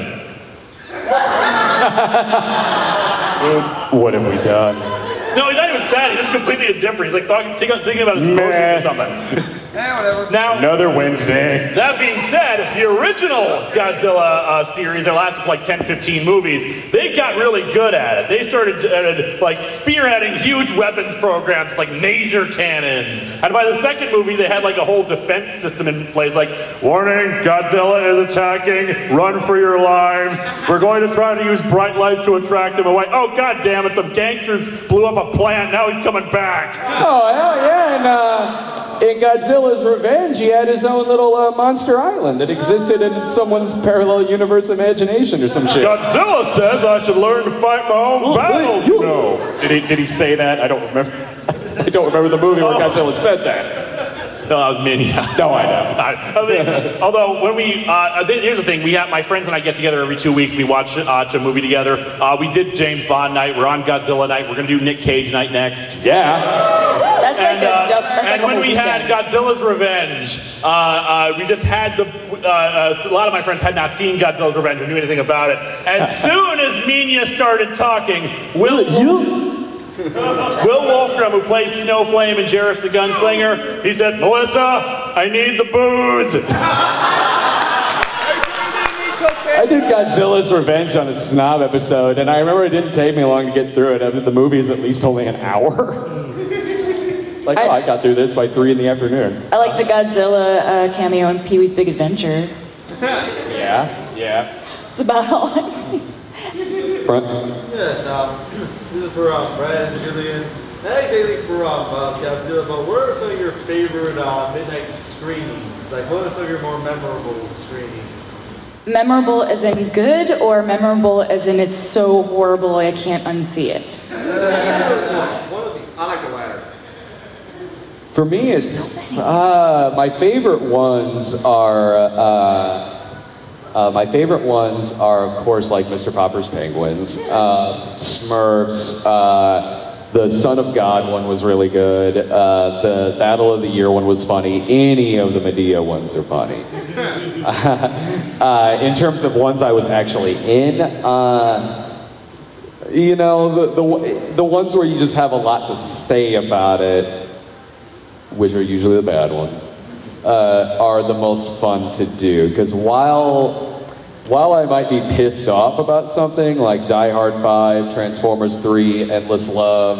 [SPEAKER 1] What have we done?
[SPEAKER 3] No, he's not even sad. He's just completely indifferent. He's like thinking about his emotions or something.
[SPEAKER 5] Whatever.
[SPEAKER 3] Now,
[SPEAKER 1] another Wednesday.
[SPEAKER 3] That being said, the original Godzilla series that lasted for like 10, 15 movies, they got really good at it. They started like spearheading huge weapons programs like laser cannons. And by the second movie, they had like a whole defense system in place like, warning, Godzilla is attacking, run for your lives. We're going to try to use bright lights to attract him away. Oh, god damn it, some gangsters blew up a plant, now he's coming back.
[SPEAKER 1] Oh, hell yeah, and in Godzilla's Revenge, he had his own little monster island that existed in someone's parallel universe imagination or some shit.
[SPEAKER 3] Godzilla says I should learn to fight my own battles.
[SPEAKER 1] No. Did he say that? I don't remember. I don't remember the movie where Godzilla said that.
[SPEAKER 3] No, that was Minnie.
[SPEAKER 1] No, I know.
[SPEAKER 3] I mean, although when we, here's the thing, my friends and I get together every 2 weeks, we watch a movie together. We did James Bond night, we're on Godzilla night, we're going to do Nick Cage night next.
[SPEAKER 1] Yeah.
[SPEAKER 2] That's like
[SPEAKER 3] and when we had Godzilla's Revenge, we just had a lot of my friends had not seen Godzilla's Revenge or knew anything about it. As soon as Minya started talking, Will Wolfgram, who plays Snowflame and Jarrus the Gunslinger, he said, Melissa, I need the booze.
[SPEAKER 1] I did Godzilla's Revenge on a Snob episode, and I remember it didn't take me long to get through it. I mean, the movie is at least only an hour. Like, I got through this by 3 in the afternoon.
[SPEAKER 2] I like the Godzilla cameo in Pee-wee's Big Adventure.
[SPEAKER 1] Yeah.
[SPEAKER 2] It's about all I've seen.
[SPEAKER 1] Front.
[SPEAKER 10] Yes, this is for Brad and Jillian. Not exactly for Godzilla, but what are some of your favorite midnight screenings? Like, what are some of your more memorable screenings?
[SPEAKER 2] Memorable as in good, or memorable as in it's so horrible I can't unsee it?
[SPEAKER 8] I like the latter.
[SPEAKER 1] For me, it's my favorite ones are. Of course, like Mr. Popper's Penguins, Smurfs, the Son of God one was really good, the Battle of the Year one was funny, any of the Medea ones are funny. In terms of ones I was actually in, you know, the ones where you just have a lot to say about it, which are usually the bad ones, are the most fun to do, because while I might be pissed off about something like Die Hard 5, Transformers 3, Endless Love,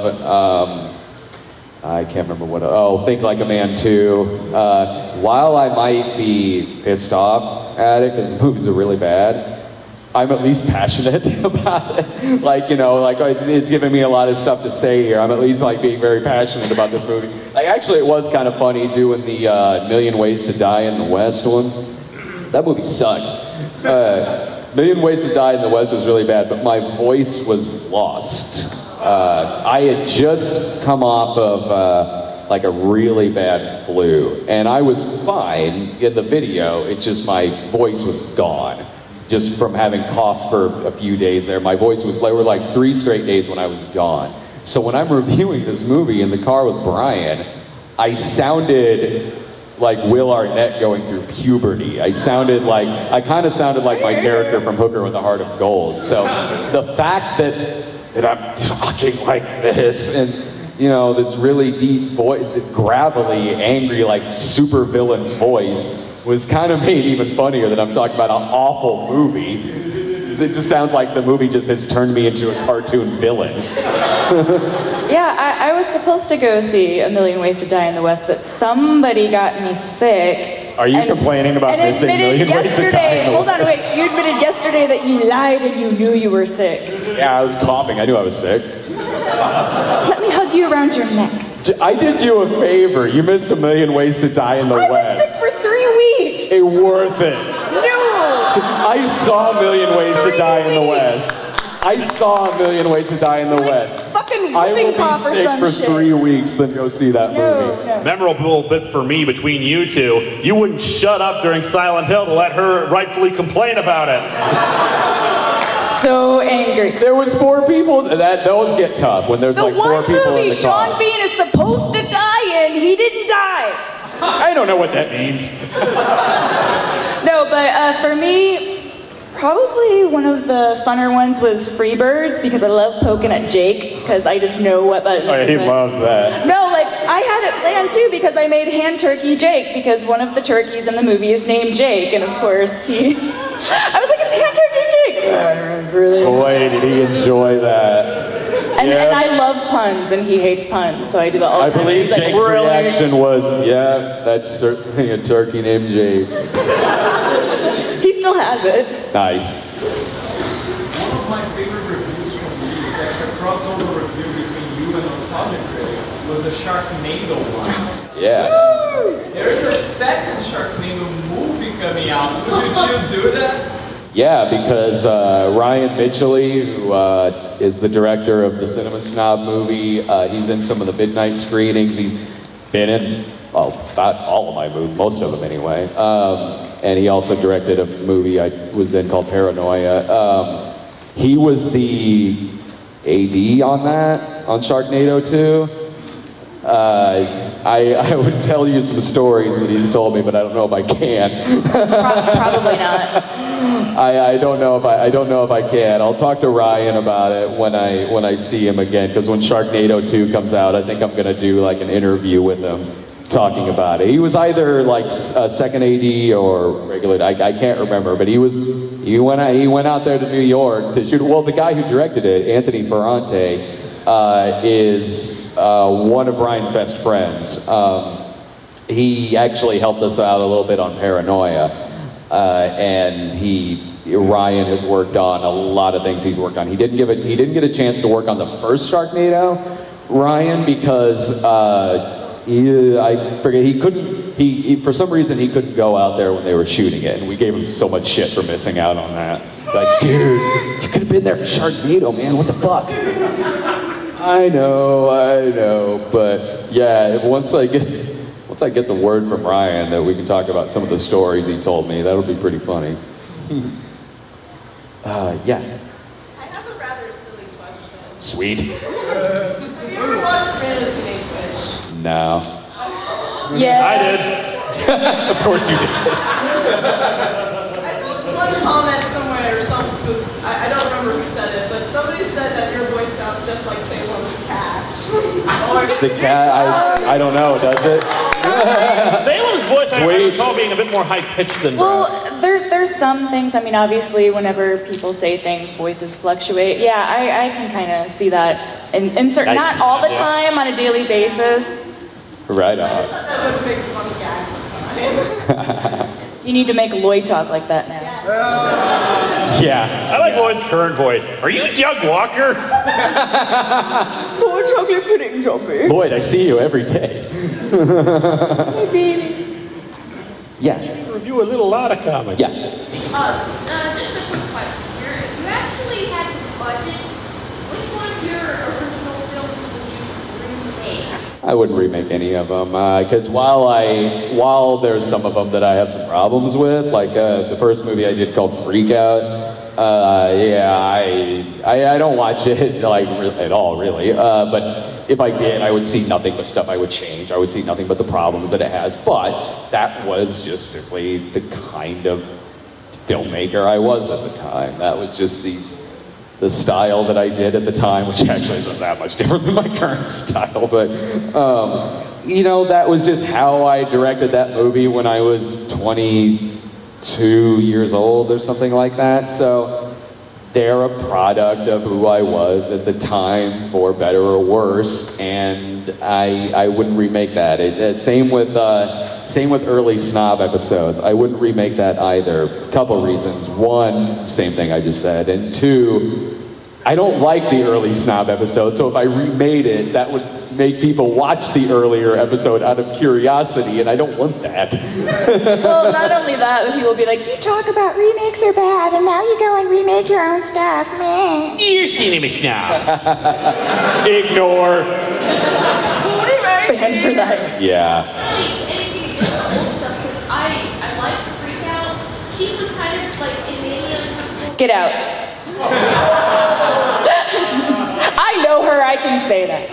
[SPEAKER 1] I can't remember what, Think Like a Man 2, while I might be pissed off at it because the movies are really bad, I'm at least passionate about it. Like, you know, like it's giving me a lot of stuff to say here. I'm at least like being very passionate about this movie. Like, actually, it was kind of funny doing the Million Ways to Die in the West one. That movie sucked. Million Ways to Die in the West was really bad, but my voice was lost. I had just come off of like a really bad flu, and I was fine in the video. It's just my voice was gone. Just from having coughed for a few days there. My voice was, there were like 3 straight days when I was gone. So when I'm reviewing this movie in the car with Brian, I sounded like Will Arnett going through puberty. I kind of sounded like my character from Hooker with a Heart of Gold. So the fact that I'm talking like this and, you know, this really deep voice, gravelly, angry, like super villain voice was kind of made even funnier that I'm talking about an awful movie. It just sounds like the movie just has turned me into a cartoon villain.
[SPEAKER 2] Yeah, I was supposed to go see A Million Ways to Die in the West, but somebody got me sick.
[SPEAKER 1] Are you complaining about missing A Million Ways to Die in the West?
[SPEAKER 2] Hold on, wait. You admitted yesterday that you lied and you knew you were sick.
[SPEAKER 1] Yeah, I was coughing. I knew I was sick.
[SPEAKER 2] Let me hug you around your neck.
[SPEAKER 1] I did you a favor. You missed A Million Ways to Die in the West.
[SPEAKER 2] I was sick for 3 weeks.
[SPEAKER 1] It worth it.
[SPEAKER 2] No.
[SPEAKER 1] I saw A Million Ways to Die in the West. I saw A Million Ways to Die in the West.
[SPEAKER 2] Fucking
[SPEAKER 1] I will
[SPEAKER 2] whooping cough or
[SPEAKER 1] be sick
[SPEAKER 2] some
[SPEAKER 1] for
[SPEAKER 2] shit.
[SPEAKER 1] 3 weeks, then go see that movie.
[SPEAKER 2] No.
[SPEAKER 3] Memorable bit for me between you two, you wouldn't shut up during Silent Hill to let her rightfully complain about it.
[SPEAKER 2] So angry.
[SPEAKER 1] There was 4 people. Those get tough when there's like 4 people in the car.
[SPEAKER 2] Sean Bean is supposed to die in, he didn't die.
[SPEAKER 1] I don't know what that means.
[SPEAKER 2] No, but for me, probably one of the funner ones was Freebirds, because I love poking at Jake, because I just know what buttons to
[SPEAKER 1] He
[SPEAKER 2] push.
[SPEAKER 1] loves that.
[SPEAKER 2] No, like, I had it planned too, because I made Hand Turkey Jake, because one of the turkeys in the movie is named Jake, and of course he... I was like, it's Hand Turkey Jake! Really?
[SPEAKER 1] Boy, did he enjoy that.
[SPEAKER 2] And I love puns, and he hates puns, so I do that all the
[SPEAKER 1] I
[SPEAKER 2] time.
[SPEAKER 1] believe
[SPEAKER 2] He's like,
[SPEAKER 1] Jake's
[SPEAKER 2] "Really?"
[SPEAKER 1] reaction was, yeah, that's certainly a turkey named Jake.
[SPEAKER 2] He still has it.
[SPEAKER 1] Nice.
[SPEAKER 16] One of my favorite reviews from you is actually a crossover review between you and Nostalgic Critic, was the Sharknado one.
[SPEAKER 1] Yeah.
[SPEAKER 16] There is a second Sharknado movie coming out. Would you do that?
[SPEAKER 1] Yeah, because Ryan Mitchell, who is the director of the Cinema Snob movie, he's in some of the midnight screenings. He's been in, well, about all of my movies, most of them anyway. And he also directed a movie I was in called Paranoia. He was the AD on that, on Sharknado 2. I would tell you some stories that he's told me, but I don't know if I can.
[SPEAKER 2] Probably not.
[SPEAKER 1] I don't know if I can. I'll talk to Ryan about it when I see him again, because when Sharknado 2 comes out, I think I'm gonna do like an interview with him talking about it. He was either like a second AD or regular. I can't remember, but he went out there to New York to shoot. Well, the guy who directed it, Anthony Ferrante, is one of Ryan's best friends. He actually helped us out a little bit on Paranoia, and Ryan has worked on a lot of things he's worked on. He didn't get a chance to work on the first Sharknado, Ryan, because I forget, for some reason he couldn't go out there when they were shooting it, and we gave him so much shit for missing out on that. Like, dude, you could have been there for Sharknado, man, what the fuck? I know, but yeah, once I get the word from Ryan that we can talk about some of the stories he told me, that'll be pretty funny. Yeah.
[SPEAKER 6] I have a rather silly question.
[SPEAKER 1] Sweet.
[SPEAKER 6] Have you ever watched Savannah Teenage Witch?
[SPEAKER 1] No.
[SPEAKER 2] Yes.
[SPEAKER 3] I did. Of course you did.
[SPEAKER 6] I saw this one comment somewhere or something. I don't remember who said it, but somebody said that your voice sounds just like Salem's cat.
[SPEAKER 1] The cat, I don't know, does it?
[SPEAKER 3] Salem's voice, I
[SPEAKER 1] Sweet.
[SPEAKER 3] recall being a bit more high-pitched than
[SPEAKER 2] Well, there's some things, I mean, obviously, whenever people say things, voices fluctuate. Yeah, I can kind of see that in certain,
[SPEAKER 1] Nice.
[SPEAKER 2] not all the
[SPEAKER 1] Yeah.
[SPEAKER 2] time, on a daily basis.
[SPEAKER 1] Right
[SPEAKER 6] I
[SPEAKER 1] on.
[SPEAKER 6] thought that would make a funny gag sometime.
[SPEAKER 2] You need to make Lloyd talk like that now.
[SPEAKER 1] Yeah.
[SPEAKER 3] I like Lloyd's current voice. Are you Doug Walker?
[SPEAKER 2] Oh, chocolate pudding, Johnny.
[SPEAKER 1] Lloyd, I see you every day.
[SPEAKER 2] My baby.
[SPEAKER 1] Yeah.
[SPEAKER 3] Review a little lot of comics.
[SPEAKER 1] Yeah.
[SPEAKER 17] Just a quick question. If you actually had to budget, which one of your original films would you remake?
[SPEAKER 1] I wouldn't remake any of them, because while there's some of them that I have some problems with, like the first movie I did called Freak Out, Yeah, I don't watch it like at all, really. But if I did, I would see nothing but stuff I would change. I would see nothing but the problems that it has. But that was just simply the kind of filmmaker I was at the time. That was just the style that I did at the time, which actually isn't that much different than my current style. But you know, that was just how I directed that movie when I was 22 years old or something like that. So they're a product of who I was at the time, for better or worse, and I wouldn't remake that. Same with early Snob episodes. I wouldn't remake that either. Couple reasons. One, same thing I just said, and two, I don't like the early Snob episode, so if I remade it, that would make people watch the earlier episode out of curiosity, and I don't want that.
[SPEAKER 2] Well, not only that, but people will be like, you talk about remakes are bad, and now you go and remake your own stuff, man.
[SPEAKER 3] You're Cinema Snob. Ignore.
[SPEAKER 2] Banned for that.
[SPEAKER 1] Yeah.
[SPEAKER 17] I like Freak Out. She was kind of like in Alien.
[SPEAKER 2] Get out. I know her, I can say that.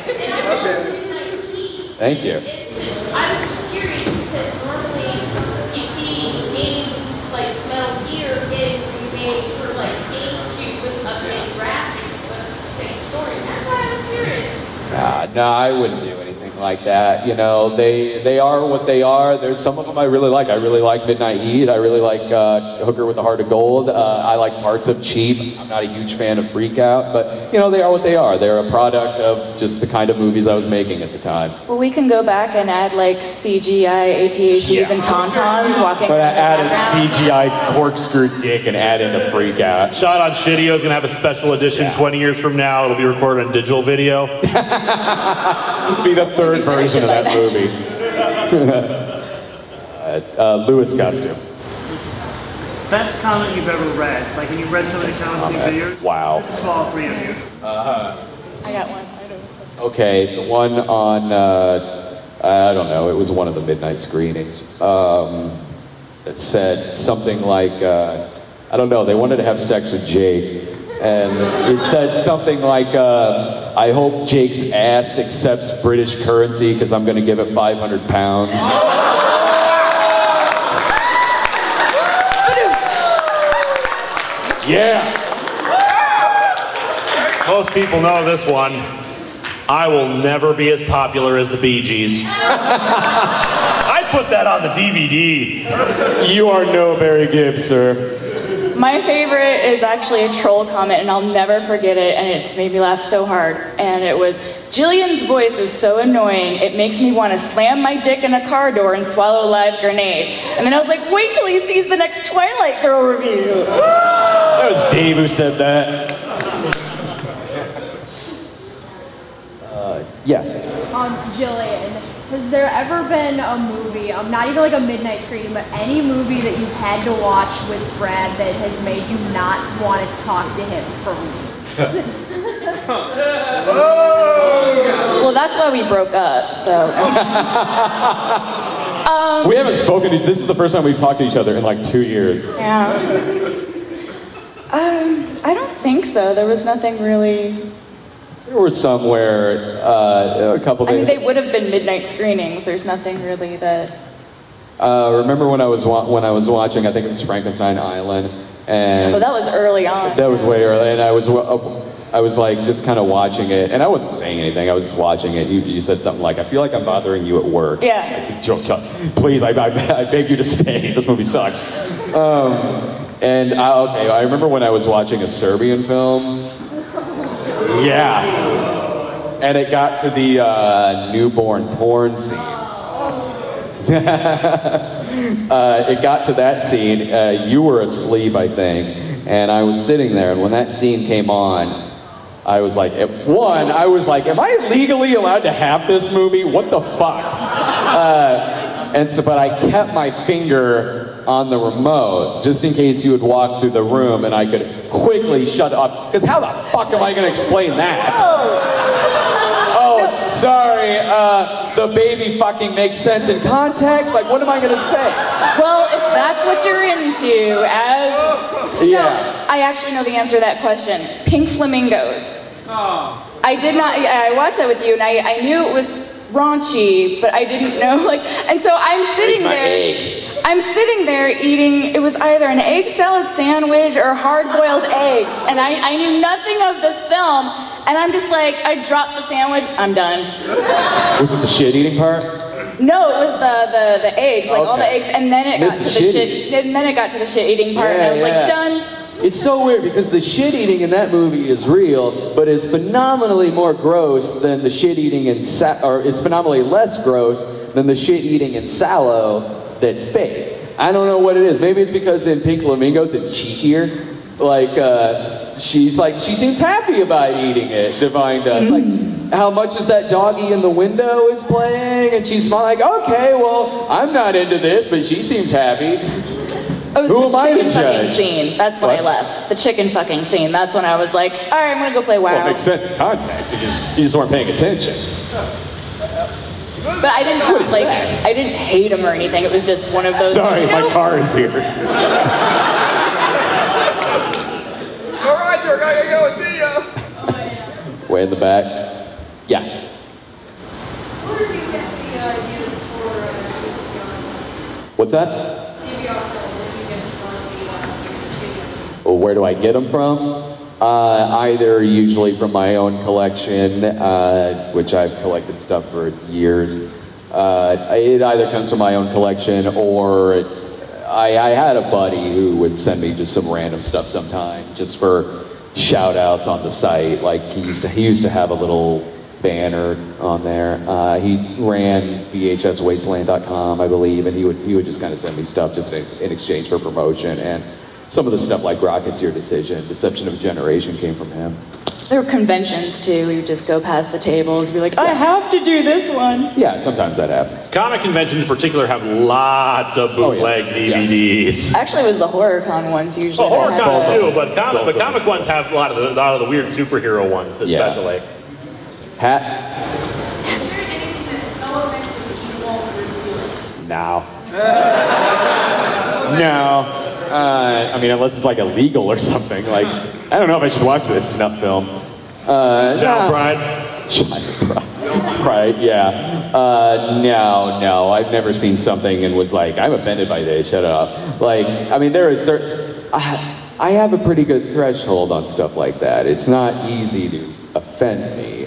[SPEAKER 1] Thank you.
[SPEAKER 17] I was just curious because normally you see games like Metal Gear getting remade for like GameCube with updated graphics, but it's the same story. That's why I was curious.
[SPEAKER 1] No, I wouldn't do anything like that. You know, they are what they are. There's some of them I really like. I really like Midnight Heat. I really like Hooker with a Heart of Gold. I like parts of Cheap. I'm not a huge fan of Freak Out, but you know, they are what they are. They're a product of just the kind of movies I was making at the time.
[SPEAKER 2] Well, we can go back and add like CGI AT-ATs and Tauntauns walking
[SPEAKER 1] But add
[SPEAKER 2] around
[SPEAKER 1] a CGI corkscrew dick and add in a Freak Out.
[SPEAKER 3] Shot on Shitio is going to have a special edition 20 years from now. It'll be recorded on digital video.
[SPEAKER 1] It'll be the third version of that movie. Lewis costume.
[SPEAKER 7] Best comment you've ever read? Like when you've read some of the comments in videos?
[SPEAKER 1] Wow.
[SPEAKER 7] This is for all three of you.
[SPEAKER 2] I got one.
[SPEAKER 1] Okay, the one on, I don't know, it was one of the midnight screenings. It said something like, I don't know, they wanted to have sex with Jake. And it said something like, I hope Jake's ass accepts British currency because I'm going to give it 500 pounds.
[SPEAKER 3] Yeah. Most people know this one. I will never be as popular as the Bee Gees. I put that on the DVD.
[SPEAKER 1] You are no Barry Gibb, sir.
[SPEAKER 2] My favorite is actually a troll comment, and I'll never forget it, and it just made me laugh so hard. And it was, Jillian's voice is so annoying, it makes me want to slam my dick in a car door and swallow a live grenade. And then I was like, wait till he sees the next Twilight Girl review.
[SPEAKER 1] That was Dave who said that. Yeah.
[SPEAKER 12] Jillian, has there ever been a movie, not even like a midnight screening, but any movie that you've had to watch with Brad that has made you not want to talk to him for weeks?
[SPEAKER 2] Well, that's why we broke up, so.
[SPEAKER 1] We haven't spoken, this is the first time we've talked to each other in like 2 years.
[SPEAKER 2] Yeah. I don't think so. There was nothing really.
[SPEAKER 1] There were somewhere, a couple days.
[SPEAKER 2] I mean, they would have been midnight screenings. There's nothing really that.
[SPEAKER 1] Remember when I was watching, I think it was Frankenstein Island, and
[SPEAKER 2] Well, that was early on.
[SPEAKER 1] that was way early, and I was like just kind of watching it, and I wasn't saying anything. I was just watching it. You said something like, "I feel like I'm bothering you at work."
[SPEAKER 2] Yeah.
[SPEAKER 1] Please, I beg you to stay. This movie sucks. And I remember when I was watching a Serbian film. Yeah. And it got to the newborn porn scene. It got to that scene. You were asleep, I think. And I was sitting there, and when that scene came on, I was like, am I legally allowed to have this movie? What the fuck? But I kept my finger on the remote, just in case you would walk through the room and I could quickly shut it off. Because how the fuck am I going to explain that? Oh, sorry, the baby fucking makes sense in context? Like, what am I going to say?
[SPEAKER 2] Well, if that's what you're into,
[SPEAKER 1] Yeah.
[SPEAKER 2] I actually know the answer to that question. Pink flamingos.
[SPEAKER 4] Oh.
[SPEAKER 2] I did not, I watched that with you, and I knew it was raunchy, but I didn't know, and so I'm sitting there. I'm sitting there eating, it was either an egg salad sandwich or hard-boiled eggs, and I knew nothing of this film, and I'm just like, I dropped the sandwich, I'm done.
[SPEAKER 1] Was it the shit-eating part?
[SPEAKER 2] No, it was the eggs, all the eggs, and then it got to the shit, and then it got to the shit-eating part, and I was like, done.
[SPEAKER 1] It's so weird because the shit eating in that movie is real, but is phenomenally more gross than the shit eating in or is phenomenally less gross than the shit eating in Sallow that's fake. I don't know what it is. Maybe it's because in Pink Flamingos it's cheekier. Like she seems happy about eating it. Divine does. Like, how much is that doggy in the window is playing, and she's smiling like, okay, well, I'm not into this, but she seems happy.
[SPEAKER 2] Oh, it was the chicken fucking scene. That's when I left. The chicken fucking scene. That's when I was like, all right, I'm gonna go play WoW.
[SPEAKER 1] Well, it makes sense in context. You just weren't paying attention.
[SPEAKER 2] But I didn't I didn't hate him or anything. It was just one of those.
[SPEAKER 1] Sorry, my car is here.
[SPEAKER 4] All right, sir, gotta go. See ya.
[SPEAKER 1] Way in the back. Yeah.
[SPEAKER 6] Where did you get the ideas for
[SPEAKER 1] What's that? Well, where do I get them from? Either usually from my own collection, which I've collected stuff for years. It either comes from my own collection, or I had a buddy who would send me just some random stuff sometime, just for shout outs on the site. Like he used to have a little banner on there. He ran VHSwasteland.com, I believe, and he would just kind of send me stuff just in exchange for promotion. And some of the stuff like Rocket's Your Decision, Deception of a Generation came from him.
[SPEAKER 2] There were conventions too. We would just go past the tables and be like, I have to do this one.
[SPEAKER 1] Yeah, sometimes that happens.
[SPEAKER 3] Comic conventions in particular have lots of bootleg DVDs.
[SPEAKER 2] Yeah. Actually, it was the HorrorCon ones usually.
[SPEAKER 3] Well, HorrorCon too, but comic ones have a lot of the weird superhero ones especially.
[SPEAKER 1] Hat?
[SPEAKER 6] Is there anything that's so offensive that you won't reveal it?
[SPEAKER 1] No. No. I mean, unless it's like illegal or something. Like, I don't know if I should watch this snuff film.
[SPEAKER 3] Child Bride?
[SPEAKER 1] Child Bride, yeah. No, I've never seen something and was like, I'm offended by this, shut up. Like, I mean, there is certain... I have a pretty good threshold on stuff like that. It's not easy to offend me.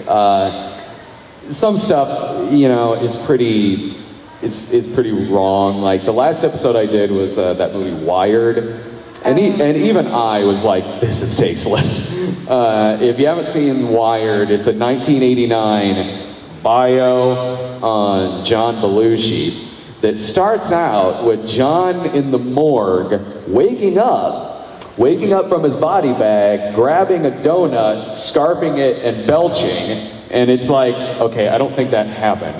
[SPEAKER 1] Some stuff, is pretty... is pretty wrong. Like the last episode I did was that movie Wired, and even I was like, this is tasteless. If you haven't seen Wired, it's a 1989 bio on John Belushi that starts out with John in the morgue waking up from his body bag, grabbing a donut, scarfing it, and belching. And it's like, okay, I don't think that happened.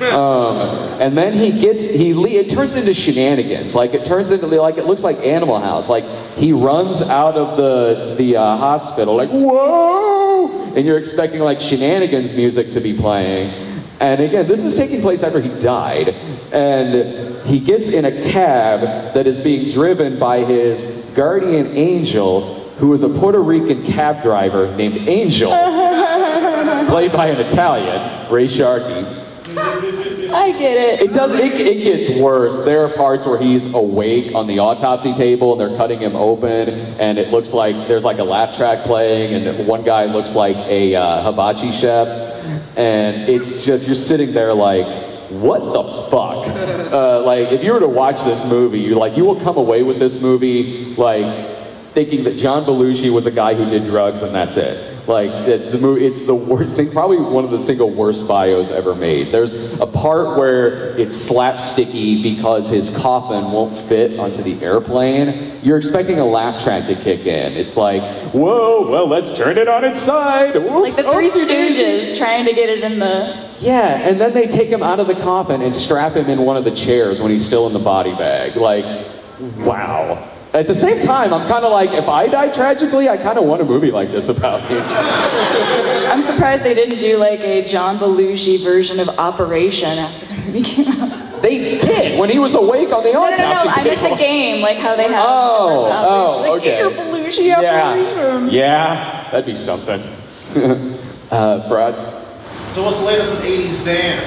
[SPEAKER 1] And then it turns into shenanigans. Like it turns into, like it looks like Animal House. Like he runs out of the hospital, like whoa, and you're expecting like shenanigans music to be playing. And again, this is taking place after he died, and he gets in a cab that is being driven by his guardian angel, who is a Puerto Rican cab driver named Angel. Played by an Italian, Ray Sharkey.
[SPEAKER 2] I get it.
[SPEAKER 1] It gets worse. There are parts where he's awake on the autopsy table and they're cutting him open, and it looks like there's like a laugh track playing, and one guy looks like a hibachi chef, and it's just, you're sitting there like, what the fuck? Like, if you were to watch this movie, you will come away with this movie like thinking that John Belushi was a guy who did drugs and that's it. Like, the movie, it's the worst thing, probably one of the single worst bios ever made. There's a part where it's slapsticky because his coffin won't fit onto the airplane. You're expecting a laugh track to kick in. It's like, whoa, well, let's turn it on its side. Whoops,
[SPEAKER 2] like the Three Stooges trying to get it in the...
[SPEAKER 1] Yeah, and then they take him out of the coffin and strap him in one of the chairs when he's still in the body bag. Like, wow. At the same time, I'm kind of like, if I die tragically, I kind of want a movie like this about me.
[SPEAKER 2] I'm surprised they didn't do like a John Belushi version of Operation after the movie came out.
[SPEAKER 1] They did, when he was awake on the autopsy table.
[SPEAKER 2] I meant the game, like how they have...
[SPEAKER 1] okay.
[SPEAKER 2] Get your Belushi sushi operation.
[SPEAKER 1] Yeah, that'd be something. Brad?
[SPEAKER 14] So what's the latest on 80s Dan?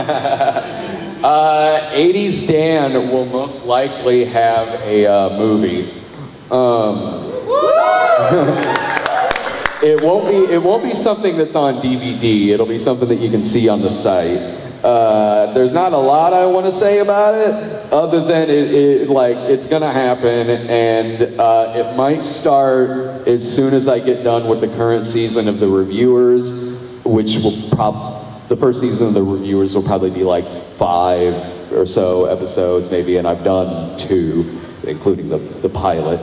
[SPEAKER 1] 80s Dan will most likely have a movie. It won't be something that's on DVD. It'll be something that you can see on the site. There's not a lot I want to say about it, other than it's gonna happen, and it might start as soon as I get done with the current season of The Reviewers, which will the first season of The Reviewers will probably be like 5 or so episodes maybe, and I've done 2, including the pilot.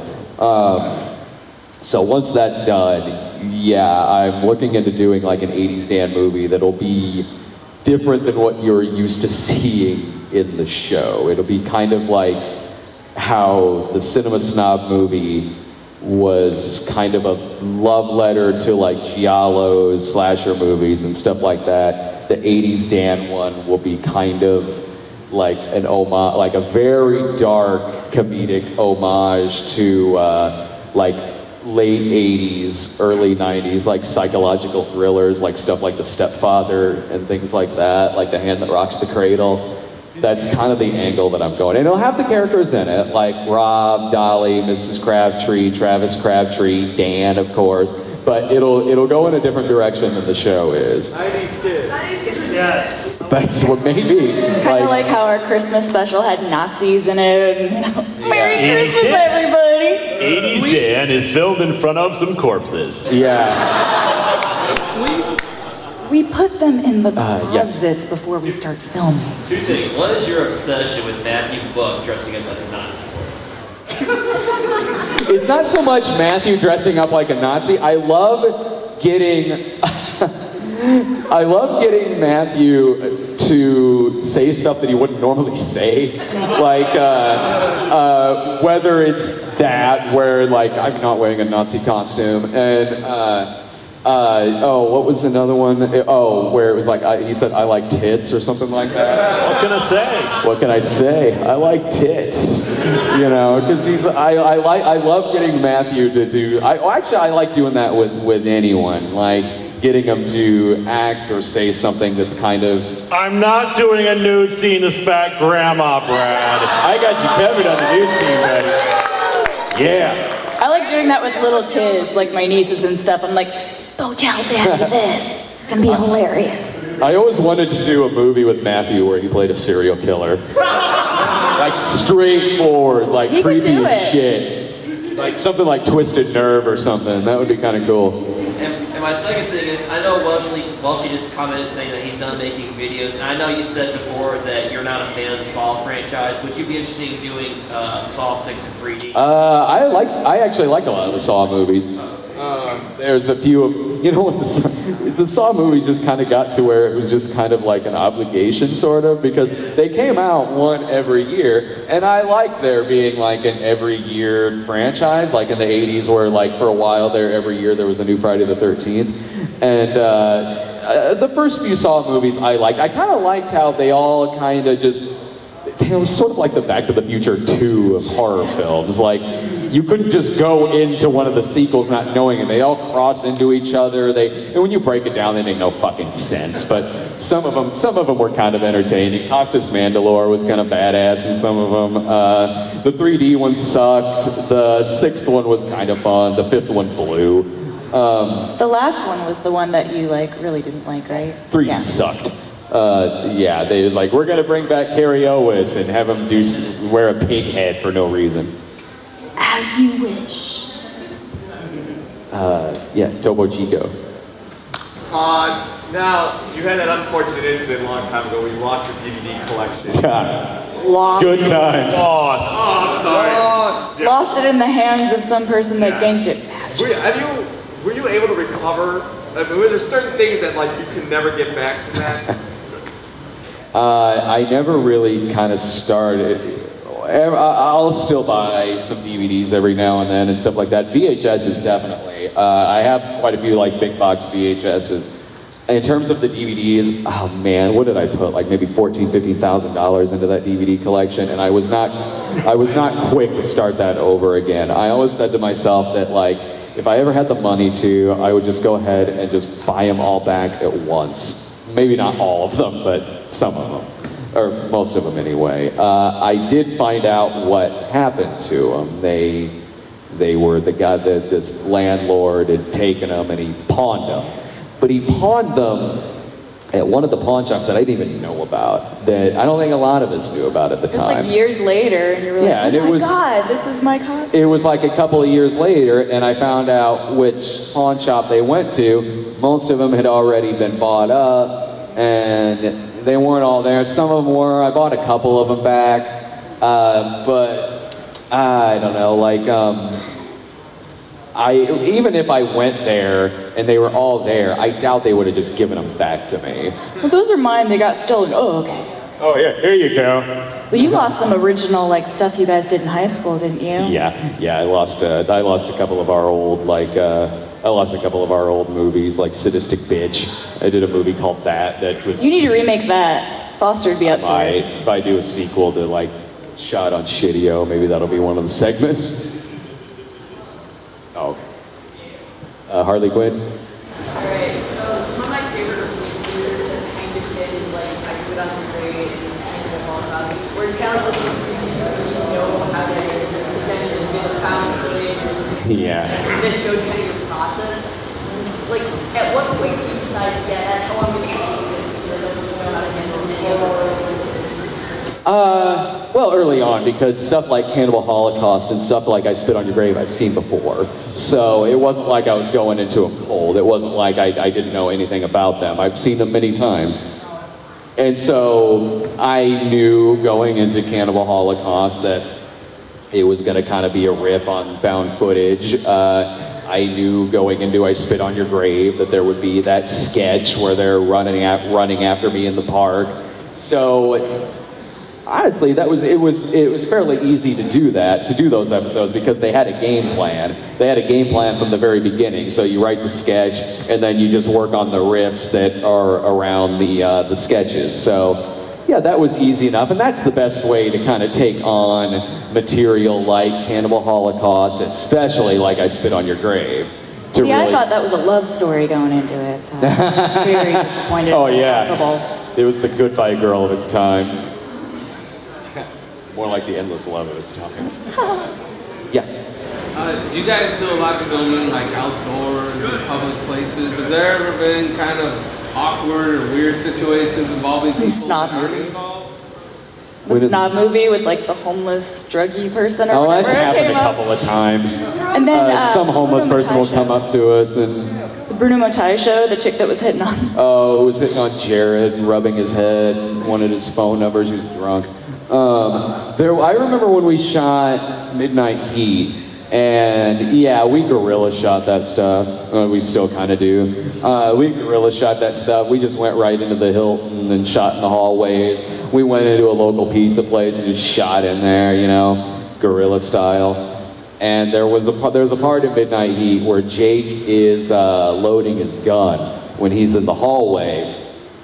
[SPEAKER 1] So once that's done, yeah, I'm looking into doing like an 80s Dan movie that'll be different than what you're used to seeing in the show. It'll be kind of like how the Cinema Snob movie was kind of a love letter to like giallos, slasher movies and stuff like that. The 80s Dan one will be kind of like an homage, like a very dark comedic homage to like late 80s, early 90s, like psychological thrillers, like stuff like The Stepfather and things like that, like The Hand That Rocks the Cradle. That's kind of the angle that I'm going. And it'll have the characters in it, like Rob, Dolly, Mrs. Crabtree, Travis Crabtree, Dan, of course. But it'll go in a different direction than the show is.
[SPEAKER 10] 90s kid.
[SPEAKER 7] Yeah.
[SPEAKER 1] That's what maybe.
[SPEAKER 2] Kind of like how our Christmas special had Nazis in it. And, Merry Christmas, everybody!
[SPEAKER 3] 80s Dan is filmed in front of some corpses.
[SPEAKER 1] Yeah.
[SPEAKER 2] We put them in the closets before we start filming.
[SPEAKER 9] 2 things. One is your obsession with Matthew Buck dressing up as a Nazi.
[SPEAKER 1] It's not so much Matthew dressing up like a Nazi. I love getting Matthew to say stuff that he wouldn't normally say. Like, whether it's that, where like, I'm not wearing a Nazi costume, and what was another one? Where it was like, he said, I like tits or something like that.
[SPEAKER 3] What can I say?
[SPEAKER 1] What can I say? I like tits. You know, because I love getting Matthew to do, I like doing that with anyone. Like, getting them to act or say something that's kind of...
[SPEAKER 3] I'm not doing a nude scene as fat grandma, Brad.
[SPEAKER 1] I got you covered on the nude scene, buddy. Yeah.
[SPEAKER 2] I like doing that with little kids, like my nieces and stuff. I'm like, go tell Daddy this. It's gonna be hilarious.
[SPEAKER 1] I always wanted to do a movie with Matthew where he played a serial killer. Like straightforward, like
[SPEAKER 2] he
[SPEAKER 1] creepy
[SPEAKER 2] could do
[SPEAKER 1] as
[SPEAKER 2] it.
[SPEAKER 1] shit. Like something like Twisted Nerve or something. That would be kind of cool.
[SPEAKER 9] And my second thing is, I know Welshly just commented saying that he's done making videos, and I know you said before that you're not a fan of the Saw franchise. Would you be interested in doing Saw 6 in 3D?
[SPEAKER 1] I actually like a lot of the Saw movies. There's a few of, the Saw movies just kind of got to where it was just kind of like an obligation, sort of, because they came out one every year, and I liked there being like an every year franchise, like in the 80s where like for a while there, every year there was a new Friday the 13th. And the first few Saw movies I liked. I kind of liked how they all kind of just, it was sort of like the Back to the Future 2 of horror films. Like, you couldn't just go into one of the sequels not knowing it. They all cross into each other. And when you break it down, they make no fucking sense. But some of them were kind of entertaining. Costas Mandalore was kind of badass in some of them. The 3D one sucked. The 6th one was kind of fun. The 5th one blew.
[SPEAKER 2] The last one was the one that you like really didn't like, right?
[SPEAKER 1] 3D sucked. They was like, we're gonna bring back Carrie Elwes and have him wear a pig head for no reason.
[SPEAKER 2] As you wish.
[SPEAKER 1] Topo Chico.
[SPEAKER 8] Now, you had that unfortunate incident a long time ago where you lost your DVD collection.
[SPEAKER 1] Good times.
[SPEAKER 2] Lost it in the hands of some person that ganked it.
[SPEAKER 8] Were you able to recover? I mean, were there certain things that like you could never get back from that?
[SPEAKER 1] I never really kind of started. I'll still buy some DVDs every now and then and stuff like that. VHS is definitely. I have quite a few like big box VHSs. In terms of the DVDs, oh man, what did I put? Like maybe $14,000, $15,000 into that DVD collection, and I was not quick to start that over again. I always said to myself that like, if I ever had the money to, I would just go ahead and just buy them all back at once. Maybe not all of them, but some of them, or most of them anyway. I did find out what happened to them. They were the guy that this landlord had taken them and he pawned them. But he pawned them at one of the pawn shops that I didn't even know about, that I don't think a lot of us knew about at the time.
[SPEAKER 2] It's like years later, and you were like, oh my God, this is my copy.
[SPEAKER 1] It was like a couple of years later, and I found out which pawn shop they went to. Most of them had already been bought up, and they weren't all there. Some of them were. I bought a couple of them back, but I don't know, like, even if I went there and they were all there, I doubt they would have just given them back to me.
[SPEAKER 2] Well, those are mine. They got stolen. Oh, okay.
[SPEAKER 1] Oh yeah, here you go.
[SPEAKER 2] Well, you lost some original like stuff you guys did in high school, didn't you?
[SPEAKER 1] Yeah. I lost a couple of our old I lost a couple of our old movies, like Sadistic Bitch. I did a movie called that was.
[SPEAKER 2] You need to remake that. Foster'd be up for it.
[SPEAKER 1] If I do a sequel to like Shot on Shitio, maybe that'll be one of the segments. Oh, Harley Quinn?
[SPEAKER 6] Alright, so some of my favorite reviews have kind of been like I Spit on Your Grave and the Holocaust, where it's kind of like you didn't really know how to kind of just get found footage or something that showed kind of your process. Like, at what point do you decide, yeah, that's how I'm going to achieve this because I don't really know how to handle any other way?
[SPEAKER 1] Well, early on, because stuff like Cannibal Holocaust and stuff like I Spit on Your Grave I've seen before. So it wasn't like I was going into them cold. It wasn't like I didn't know anything about them. I've seen them many times. And so I knew going into Cannibal Holocaust that it was going to kind of be a riff on found footage. I knew going into I Spit on Your Grave that there would be that sketch where they're running after me in the park. So honestly, it was fairly easy to do those episodes because they had a game plan. They had a game plan from the very beginning. So you write the sketch, and then you just work on the riffs that are around the sketches. So yeah, that was easy enough, and that's the best way to kind of take on material like Cannibal Holocaust, especially like I Spit on Your Grave.
[SPEAKER 2] See, I thought that was a love story going into it, so I was very disappointed.
[SPEAKER 1] Oh yeah, it was the goodbye girl of its time. More like the endless love of its time. Yeah.
[SPEAKER 11] You guys do a lot of filming, like outdoors and public places. Has there ever been kind of awkward or weird situations involving people?
[SPEAKER 2] Snob movie. The Snob movie with like the homeless druggy person or whatever.
[SPEAKER 1] That's happened a couple of times.
[SPEAKER 2] And then
[SPEAKER 1] some homeless person will come up to us and...
[SPEAKER 2] The Bruno Mattei show, the chick that was hitting on.
[SPEAKER 1] Oh, it was hitting on Jared and rubbing his head and wanted his phone numbers. He was drunk. I remember when we shot Midnight Heat, and yeah, we guerrilla shot that stuff. We still kind of do. We guerrilla shot that stuff. We just went right into the Hilton and shot in the hallways. We went into a local pizza place and just shot in there, you know, guerrilla style. And there's a part in Midnight Heat where Jake is loading his gun when he's in the hallway.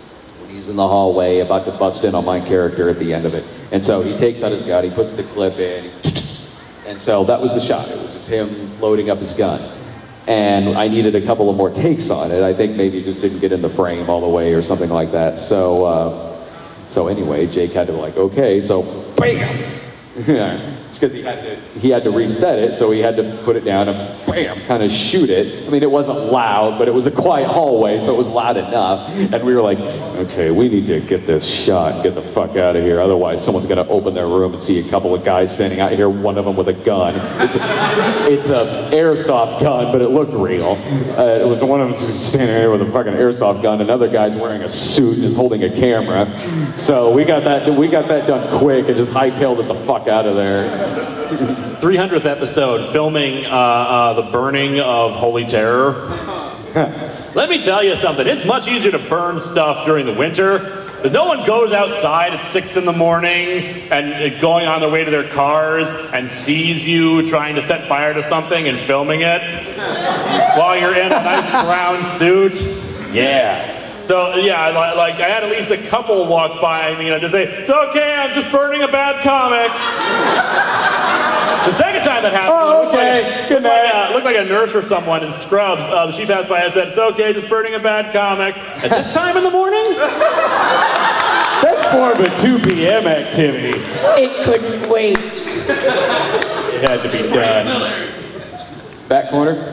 [SPEAKER 1] About to bust in on my character at the end of it. And so he takes out his gun, he puts the clip in, and so that was the shot. It was just him loading up his gun. And I needed a couple of more takes on it. I think maybe it just didn't get in the frame all the way or something like that. So anyway, Jake had to like, okay, so bam! It's because he had to reset it, so he had to put it down and bam, kind of shoot it. I mean, it wasn't loud, but it was a quiet hallway, so it was loud enough. And we were like, okay, we need to get this shot and get the fuck out of here. Otherwise, someone's gonna open their room and see a couple of guys standing out here, one of them with a gun. It's a airsoft gun, but it looked real. It was one of them standing here with a fucking airsoft gun. Another guy's wearing a suit and is holding a camera. So we got that done quick and just hightailed it the fuck out of there.
[SPEAKER 3] 300th episode, filming the burning of Holy Terror. Let me tell you something, it's much easier to burn stuff during the winter. But no one goes outside at 6 in the morning and going on their way to their cars and sees you trying to set fire to something and filming it while you're in a nice brown suit. Yeah. So yeah, like I had at least a couple walk by me, to say, "It's okay, I'm just burning a bad comic." The second time that happened, looked like a nurse or someone in Scrubs. She passed by and said, "It's okay, just burning a bad comic." At this time in the morning?
[SPEAKER 1] That's more of a 2 p.m. activity.
[SPEAKER 2] It couldn't wait.
[SPEAKER 1] It had to be done. Back corner.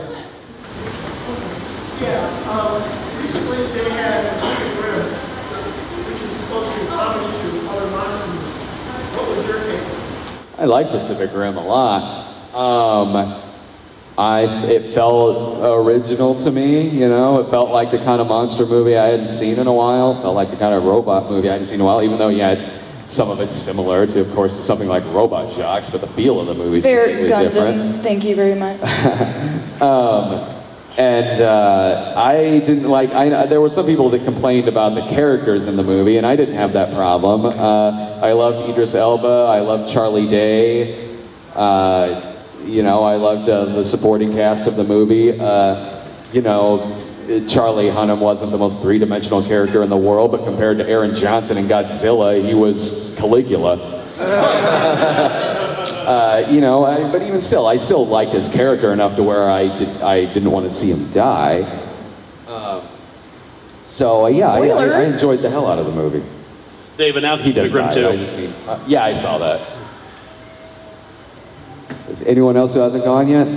[SPEAKER 15] Yeah, recently they had Pacific Rim, which was supposed to be a homage to other monster movies. What was your take?
[SPEAKER 1] I like Pacific Rim a lot. It felt original to me, It felt like the kind of monster movie I hadn't seen in a while. It felt like the kind of robot movie I hadn't seen in a while, even though, some of it's similar to, of course, something like Robot Jocks, but the feel of the movie is completely different.
[SPEAKER 2] Gundams, thank you very much.
[SPEAKER 1] I didn't like, there were some people that complained about the characters in the movie, and I didn't have that problem. I loved Idris Elba, I loved Charlie Day, I loved the supporting cast of the movie. Charlie Hunnam wasn't the most three-dimensional character in the world, but compared to Aaron Johnson in Godzilla, he was Caligula. But even still, I still liked his character enough to where I didn't want to see him die. I enjoyed the hell out of the movie.
[SPEAKER 3] They've announced
[SPEAKER 1] He
[SPEAKER 3] Pacific
[SPEAKER 1] does
[SPEAKER 3] Rim
[SPEAKER 1] die.
[SPEAKER 3] 2.
[SPEAKER 1] I just mean, yeah, I saw that. Is anyone else who hasn't gone yet?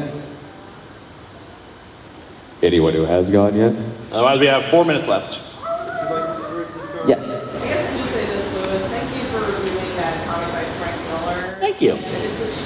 [SPEAKER 1] Anyone who has gone yet?
[SPEAKER 3] Otherwise, we have 4 minutes left.
[SPEAKER 1] Yeah.
[SPEAKER 18] I guess I'll just say this, Lewis. Thank you for reviewing that comic by Frank Miller.
[SPEAKER 3] Thank you.
[SPEAKER 18] And it's just,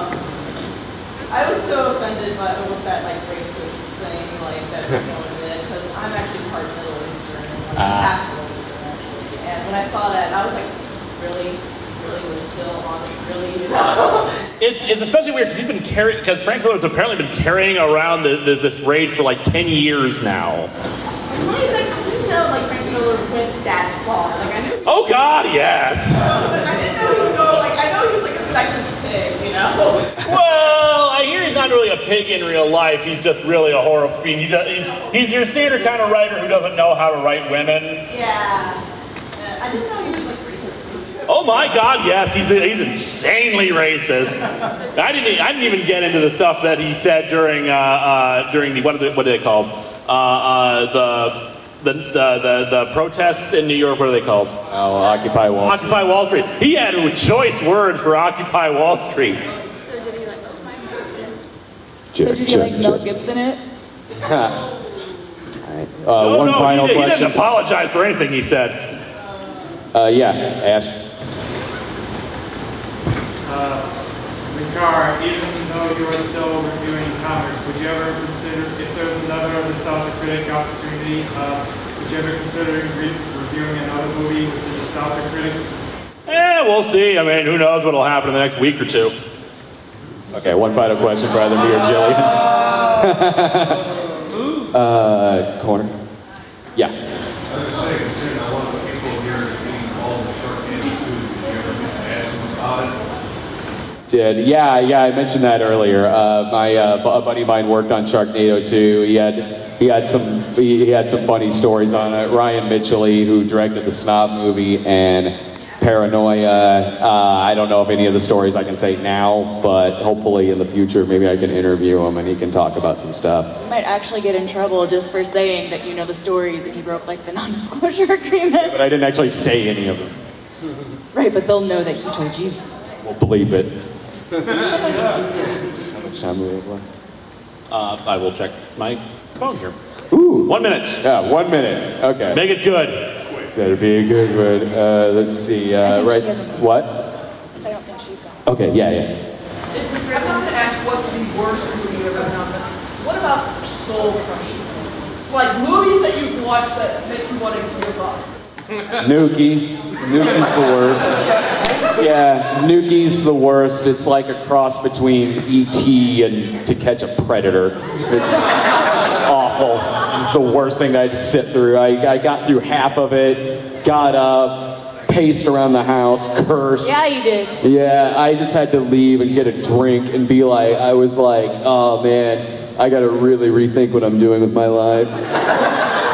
[SPEAKER 18] I was so offended with that racist thing that Miller did, because I'm actually part Middle Eastern, and half Middle Eastern actually. And when I saw that, I was like, really, we're still on it, really,
[SPEAKER 3] It's especially weird because Frank Miller's apparently been carrying around this rage for 10 years now.
[SPEAKER 18] I didn't know Frank Miller went that far. I knew.
[SPEAKER 3] Oh God, yes.
[SPEAKER 18] I didn't know he would go. I know he was a sexist pig,
[SPEAKER 3] Well, I hear he's not really a pig in real life. He's just really a horrible. He's your standard kind of writer who doesn't know how to write women.
[SPEAKER 18] Yeah. I didn't know he was racist.
[SPEAKER 3] Oh my God, yes, he's insanely racist. I didn't even get into the stuff that he said during the what are they called? The protests in New York. What are they called?
[SPEAKER 1] Oh, Occupy Wall Street.
[SPEAKER 3] Occupy Wall Street. He had choice words for Occupy Wall Street.
[SPEAKER 2] So did you like Mel Gibson it?
[SPEAKER 1] One final
[SPEAKER 3] he
[SPEAKER 1] question.
[SPEAKER 3] didn't apologize for anything he said.
[SPEAKER 1] Yeah, Ash.
[SPEAKER 19] Ricard, even though you are still reviewing comics, would you ever consider, if there was another nostalgia critic opportunity, would you ever consider reviewing another movie with a nostalgia critic?
[SPEAKER 3] We'll see. I mean, who knows what'll happen in the next week or two.
[SPEAKER 1] Okay, one final question for either me or Jillian. Corner. Yeah.
[SPEAKER 14] I was just saying, considering a lot of people here eating all the shark candy food, did you ever get to ask them about it?
[SPEAKER 1] Yeah, I mentioned that earlier. A buddy of mine worked on Sharknado 2. He had some funny stories on it. Ryan Mitchell, who directed the Snob movie and Paranoia. I don't know if any of the stories I can say now, but hopefully in the future maybe I can interview him and he can talk about some stuff.
[SPEAKER 2] You might actually get in trouble just for saying that you know the stories and you broke the non-disclosure agreement.
[SPEAKER 1] Yeah, but I didn't actually say any of them.
[SPEAKER 2] Right, but they'll know that he told you.
[SPEAKER 1] We'll believe it. How much time do we have left?
[SPEAKER 3] I will check my phone here.
[SPEAKER 1] Ooh.
[SPEAKER 3] 1 minute.
[SPEAKER 1] Yeah, 1 minute. Okay.
[SPEAKER 3] Make it good.
[SPEAKER 1] Better be a good one. Let's see. Right. What?
[SPEAKER 2] I don't think she's gone.
[SPEAKER 1] Okay. Yeah.
[SPEAKER 18] I'm not going to ask what the worst movie you've ever done, but what about soul-crushing movies? Movies that you've watched that make you want to give up.
[SPEAKER 1] Nuki's the worst. Yeah, Nuki's the worst. It's like a cross between E.T. and To Catch a Predator. It's awful. This is the worst thing I had to sit through. I got through half of it, got up, paced around the house, cursed.
[SPEAKER 2] Yeah, you did.
[SPEAKER 1] Yeah, I just had to leave and get a drink and be like, I was like, oh man, I gotta really rethink what I'm doing with my life.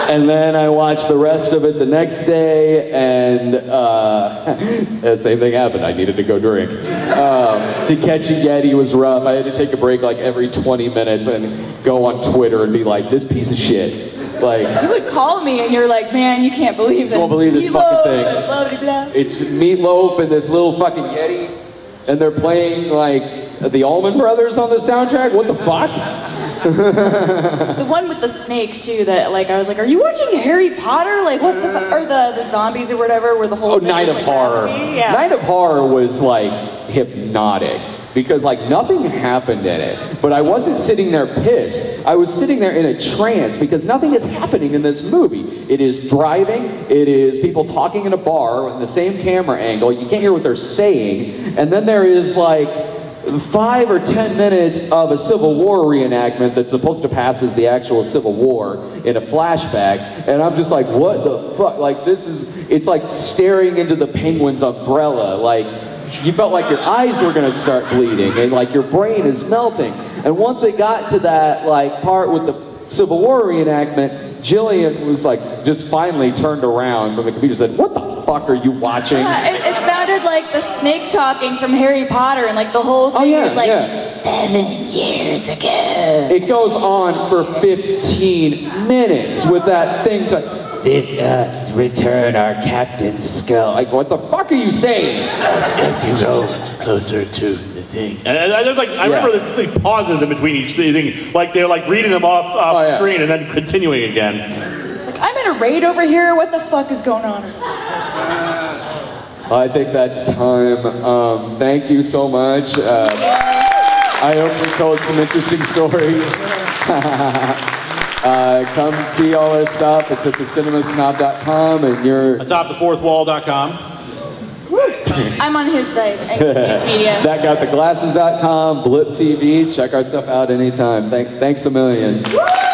[SPEAKER 1] And then I watched the rest of it the next day, and the same thing happened. I needed to go drink. To Catch a Yeti was rough. I had to take a break like every 20 minutes and go on Twitter and be like, this piece of shit. Like,
[SPEAKER 2] you would call me and you're like, man, you can't believe this.
[SPEAKER 1] You won't believe this fucking thing.
[SPEAKER 2] Blah, blah, blah.
[SPEAKER 1] It's Meatloaf and this little fucking Yeti, and they're playing like the Allman Brothers on the soundtrack. What the fuck?
[SPEAKER 2] The one with the snake too. That like I was like, are you watching Harry Potter? Like what the or the zombies or whatever? Where the whole
[SPEAKER 1] Night of Horror.
[SPEAKER 2] Yeah.
[SPEAKER 1] Night of Horror was like hypnotic because like nothing happened in it, but I wasn't sitting there pissed. I was sitting there in a trance because nothing is happening in this movie. It is driving. It is people talking in a bar in the same camera angle. You can't hear what they're saying, and then there is like 5 or 10 minutes of a Civil War reenactment that's supposed to pass as the actual Civil War in a flashback, and I'm just like, what the fuck? Like it's like staring into the Penguin's umbrella. Like you felt like your eyes were gonna start bleeding and like your brain is melting. And once it got to that like part with the Civil War reenactment, Jillian was like just finally turned around from the computer and said, what the fuck are you watching?
[SPEAKER 2] It sounded like the snake talking from Harry Potter, and like the whole thing was like 7 years ago.
[SPEAKER 1] It goes on for 15 minutes with that thing to this return our captain's skull. Like, what the fuck are you saying?
[SPEAKER 3] As you go closer to the thing. And there's like, I remember there's like pauses in between each thing, like they're like reading them off screen and then continuing again.
[SPEAKER 2] It's like, I'm in a raid over here. What the fuck is going on?
[SPEAKER 1] I think that's time. Thank you so much. I hope we told some interesting stories. Come see all our stuff. It's at thecinemasnob.com and you're
[SPEAKER 3] atop thefourthwall.com.
[SPEAKER 2] I'm on his site, Juice Media.
[SPEAKER 1] That got theglasses.com, Blip TV. Check our stuff out anytime. Thanks a million.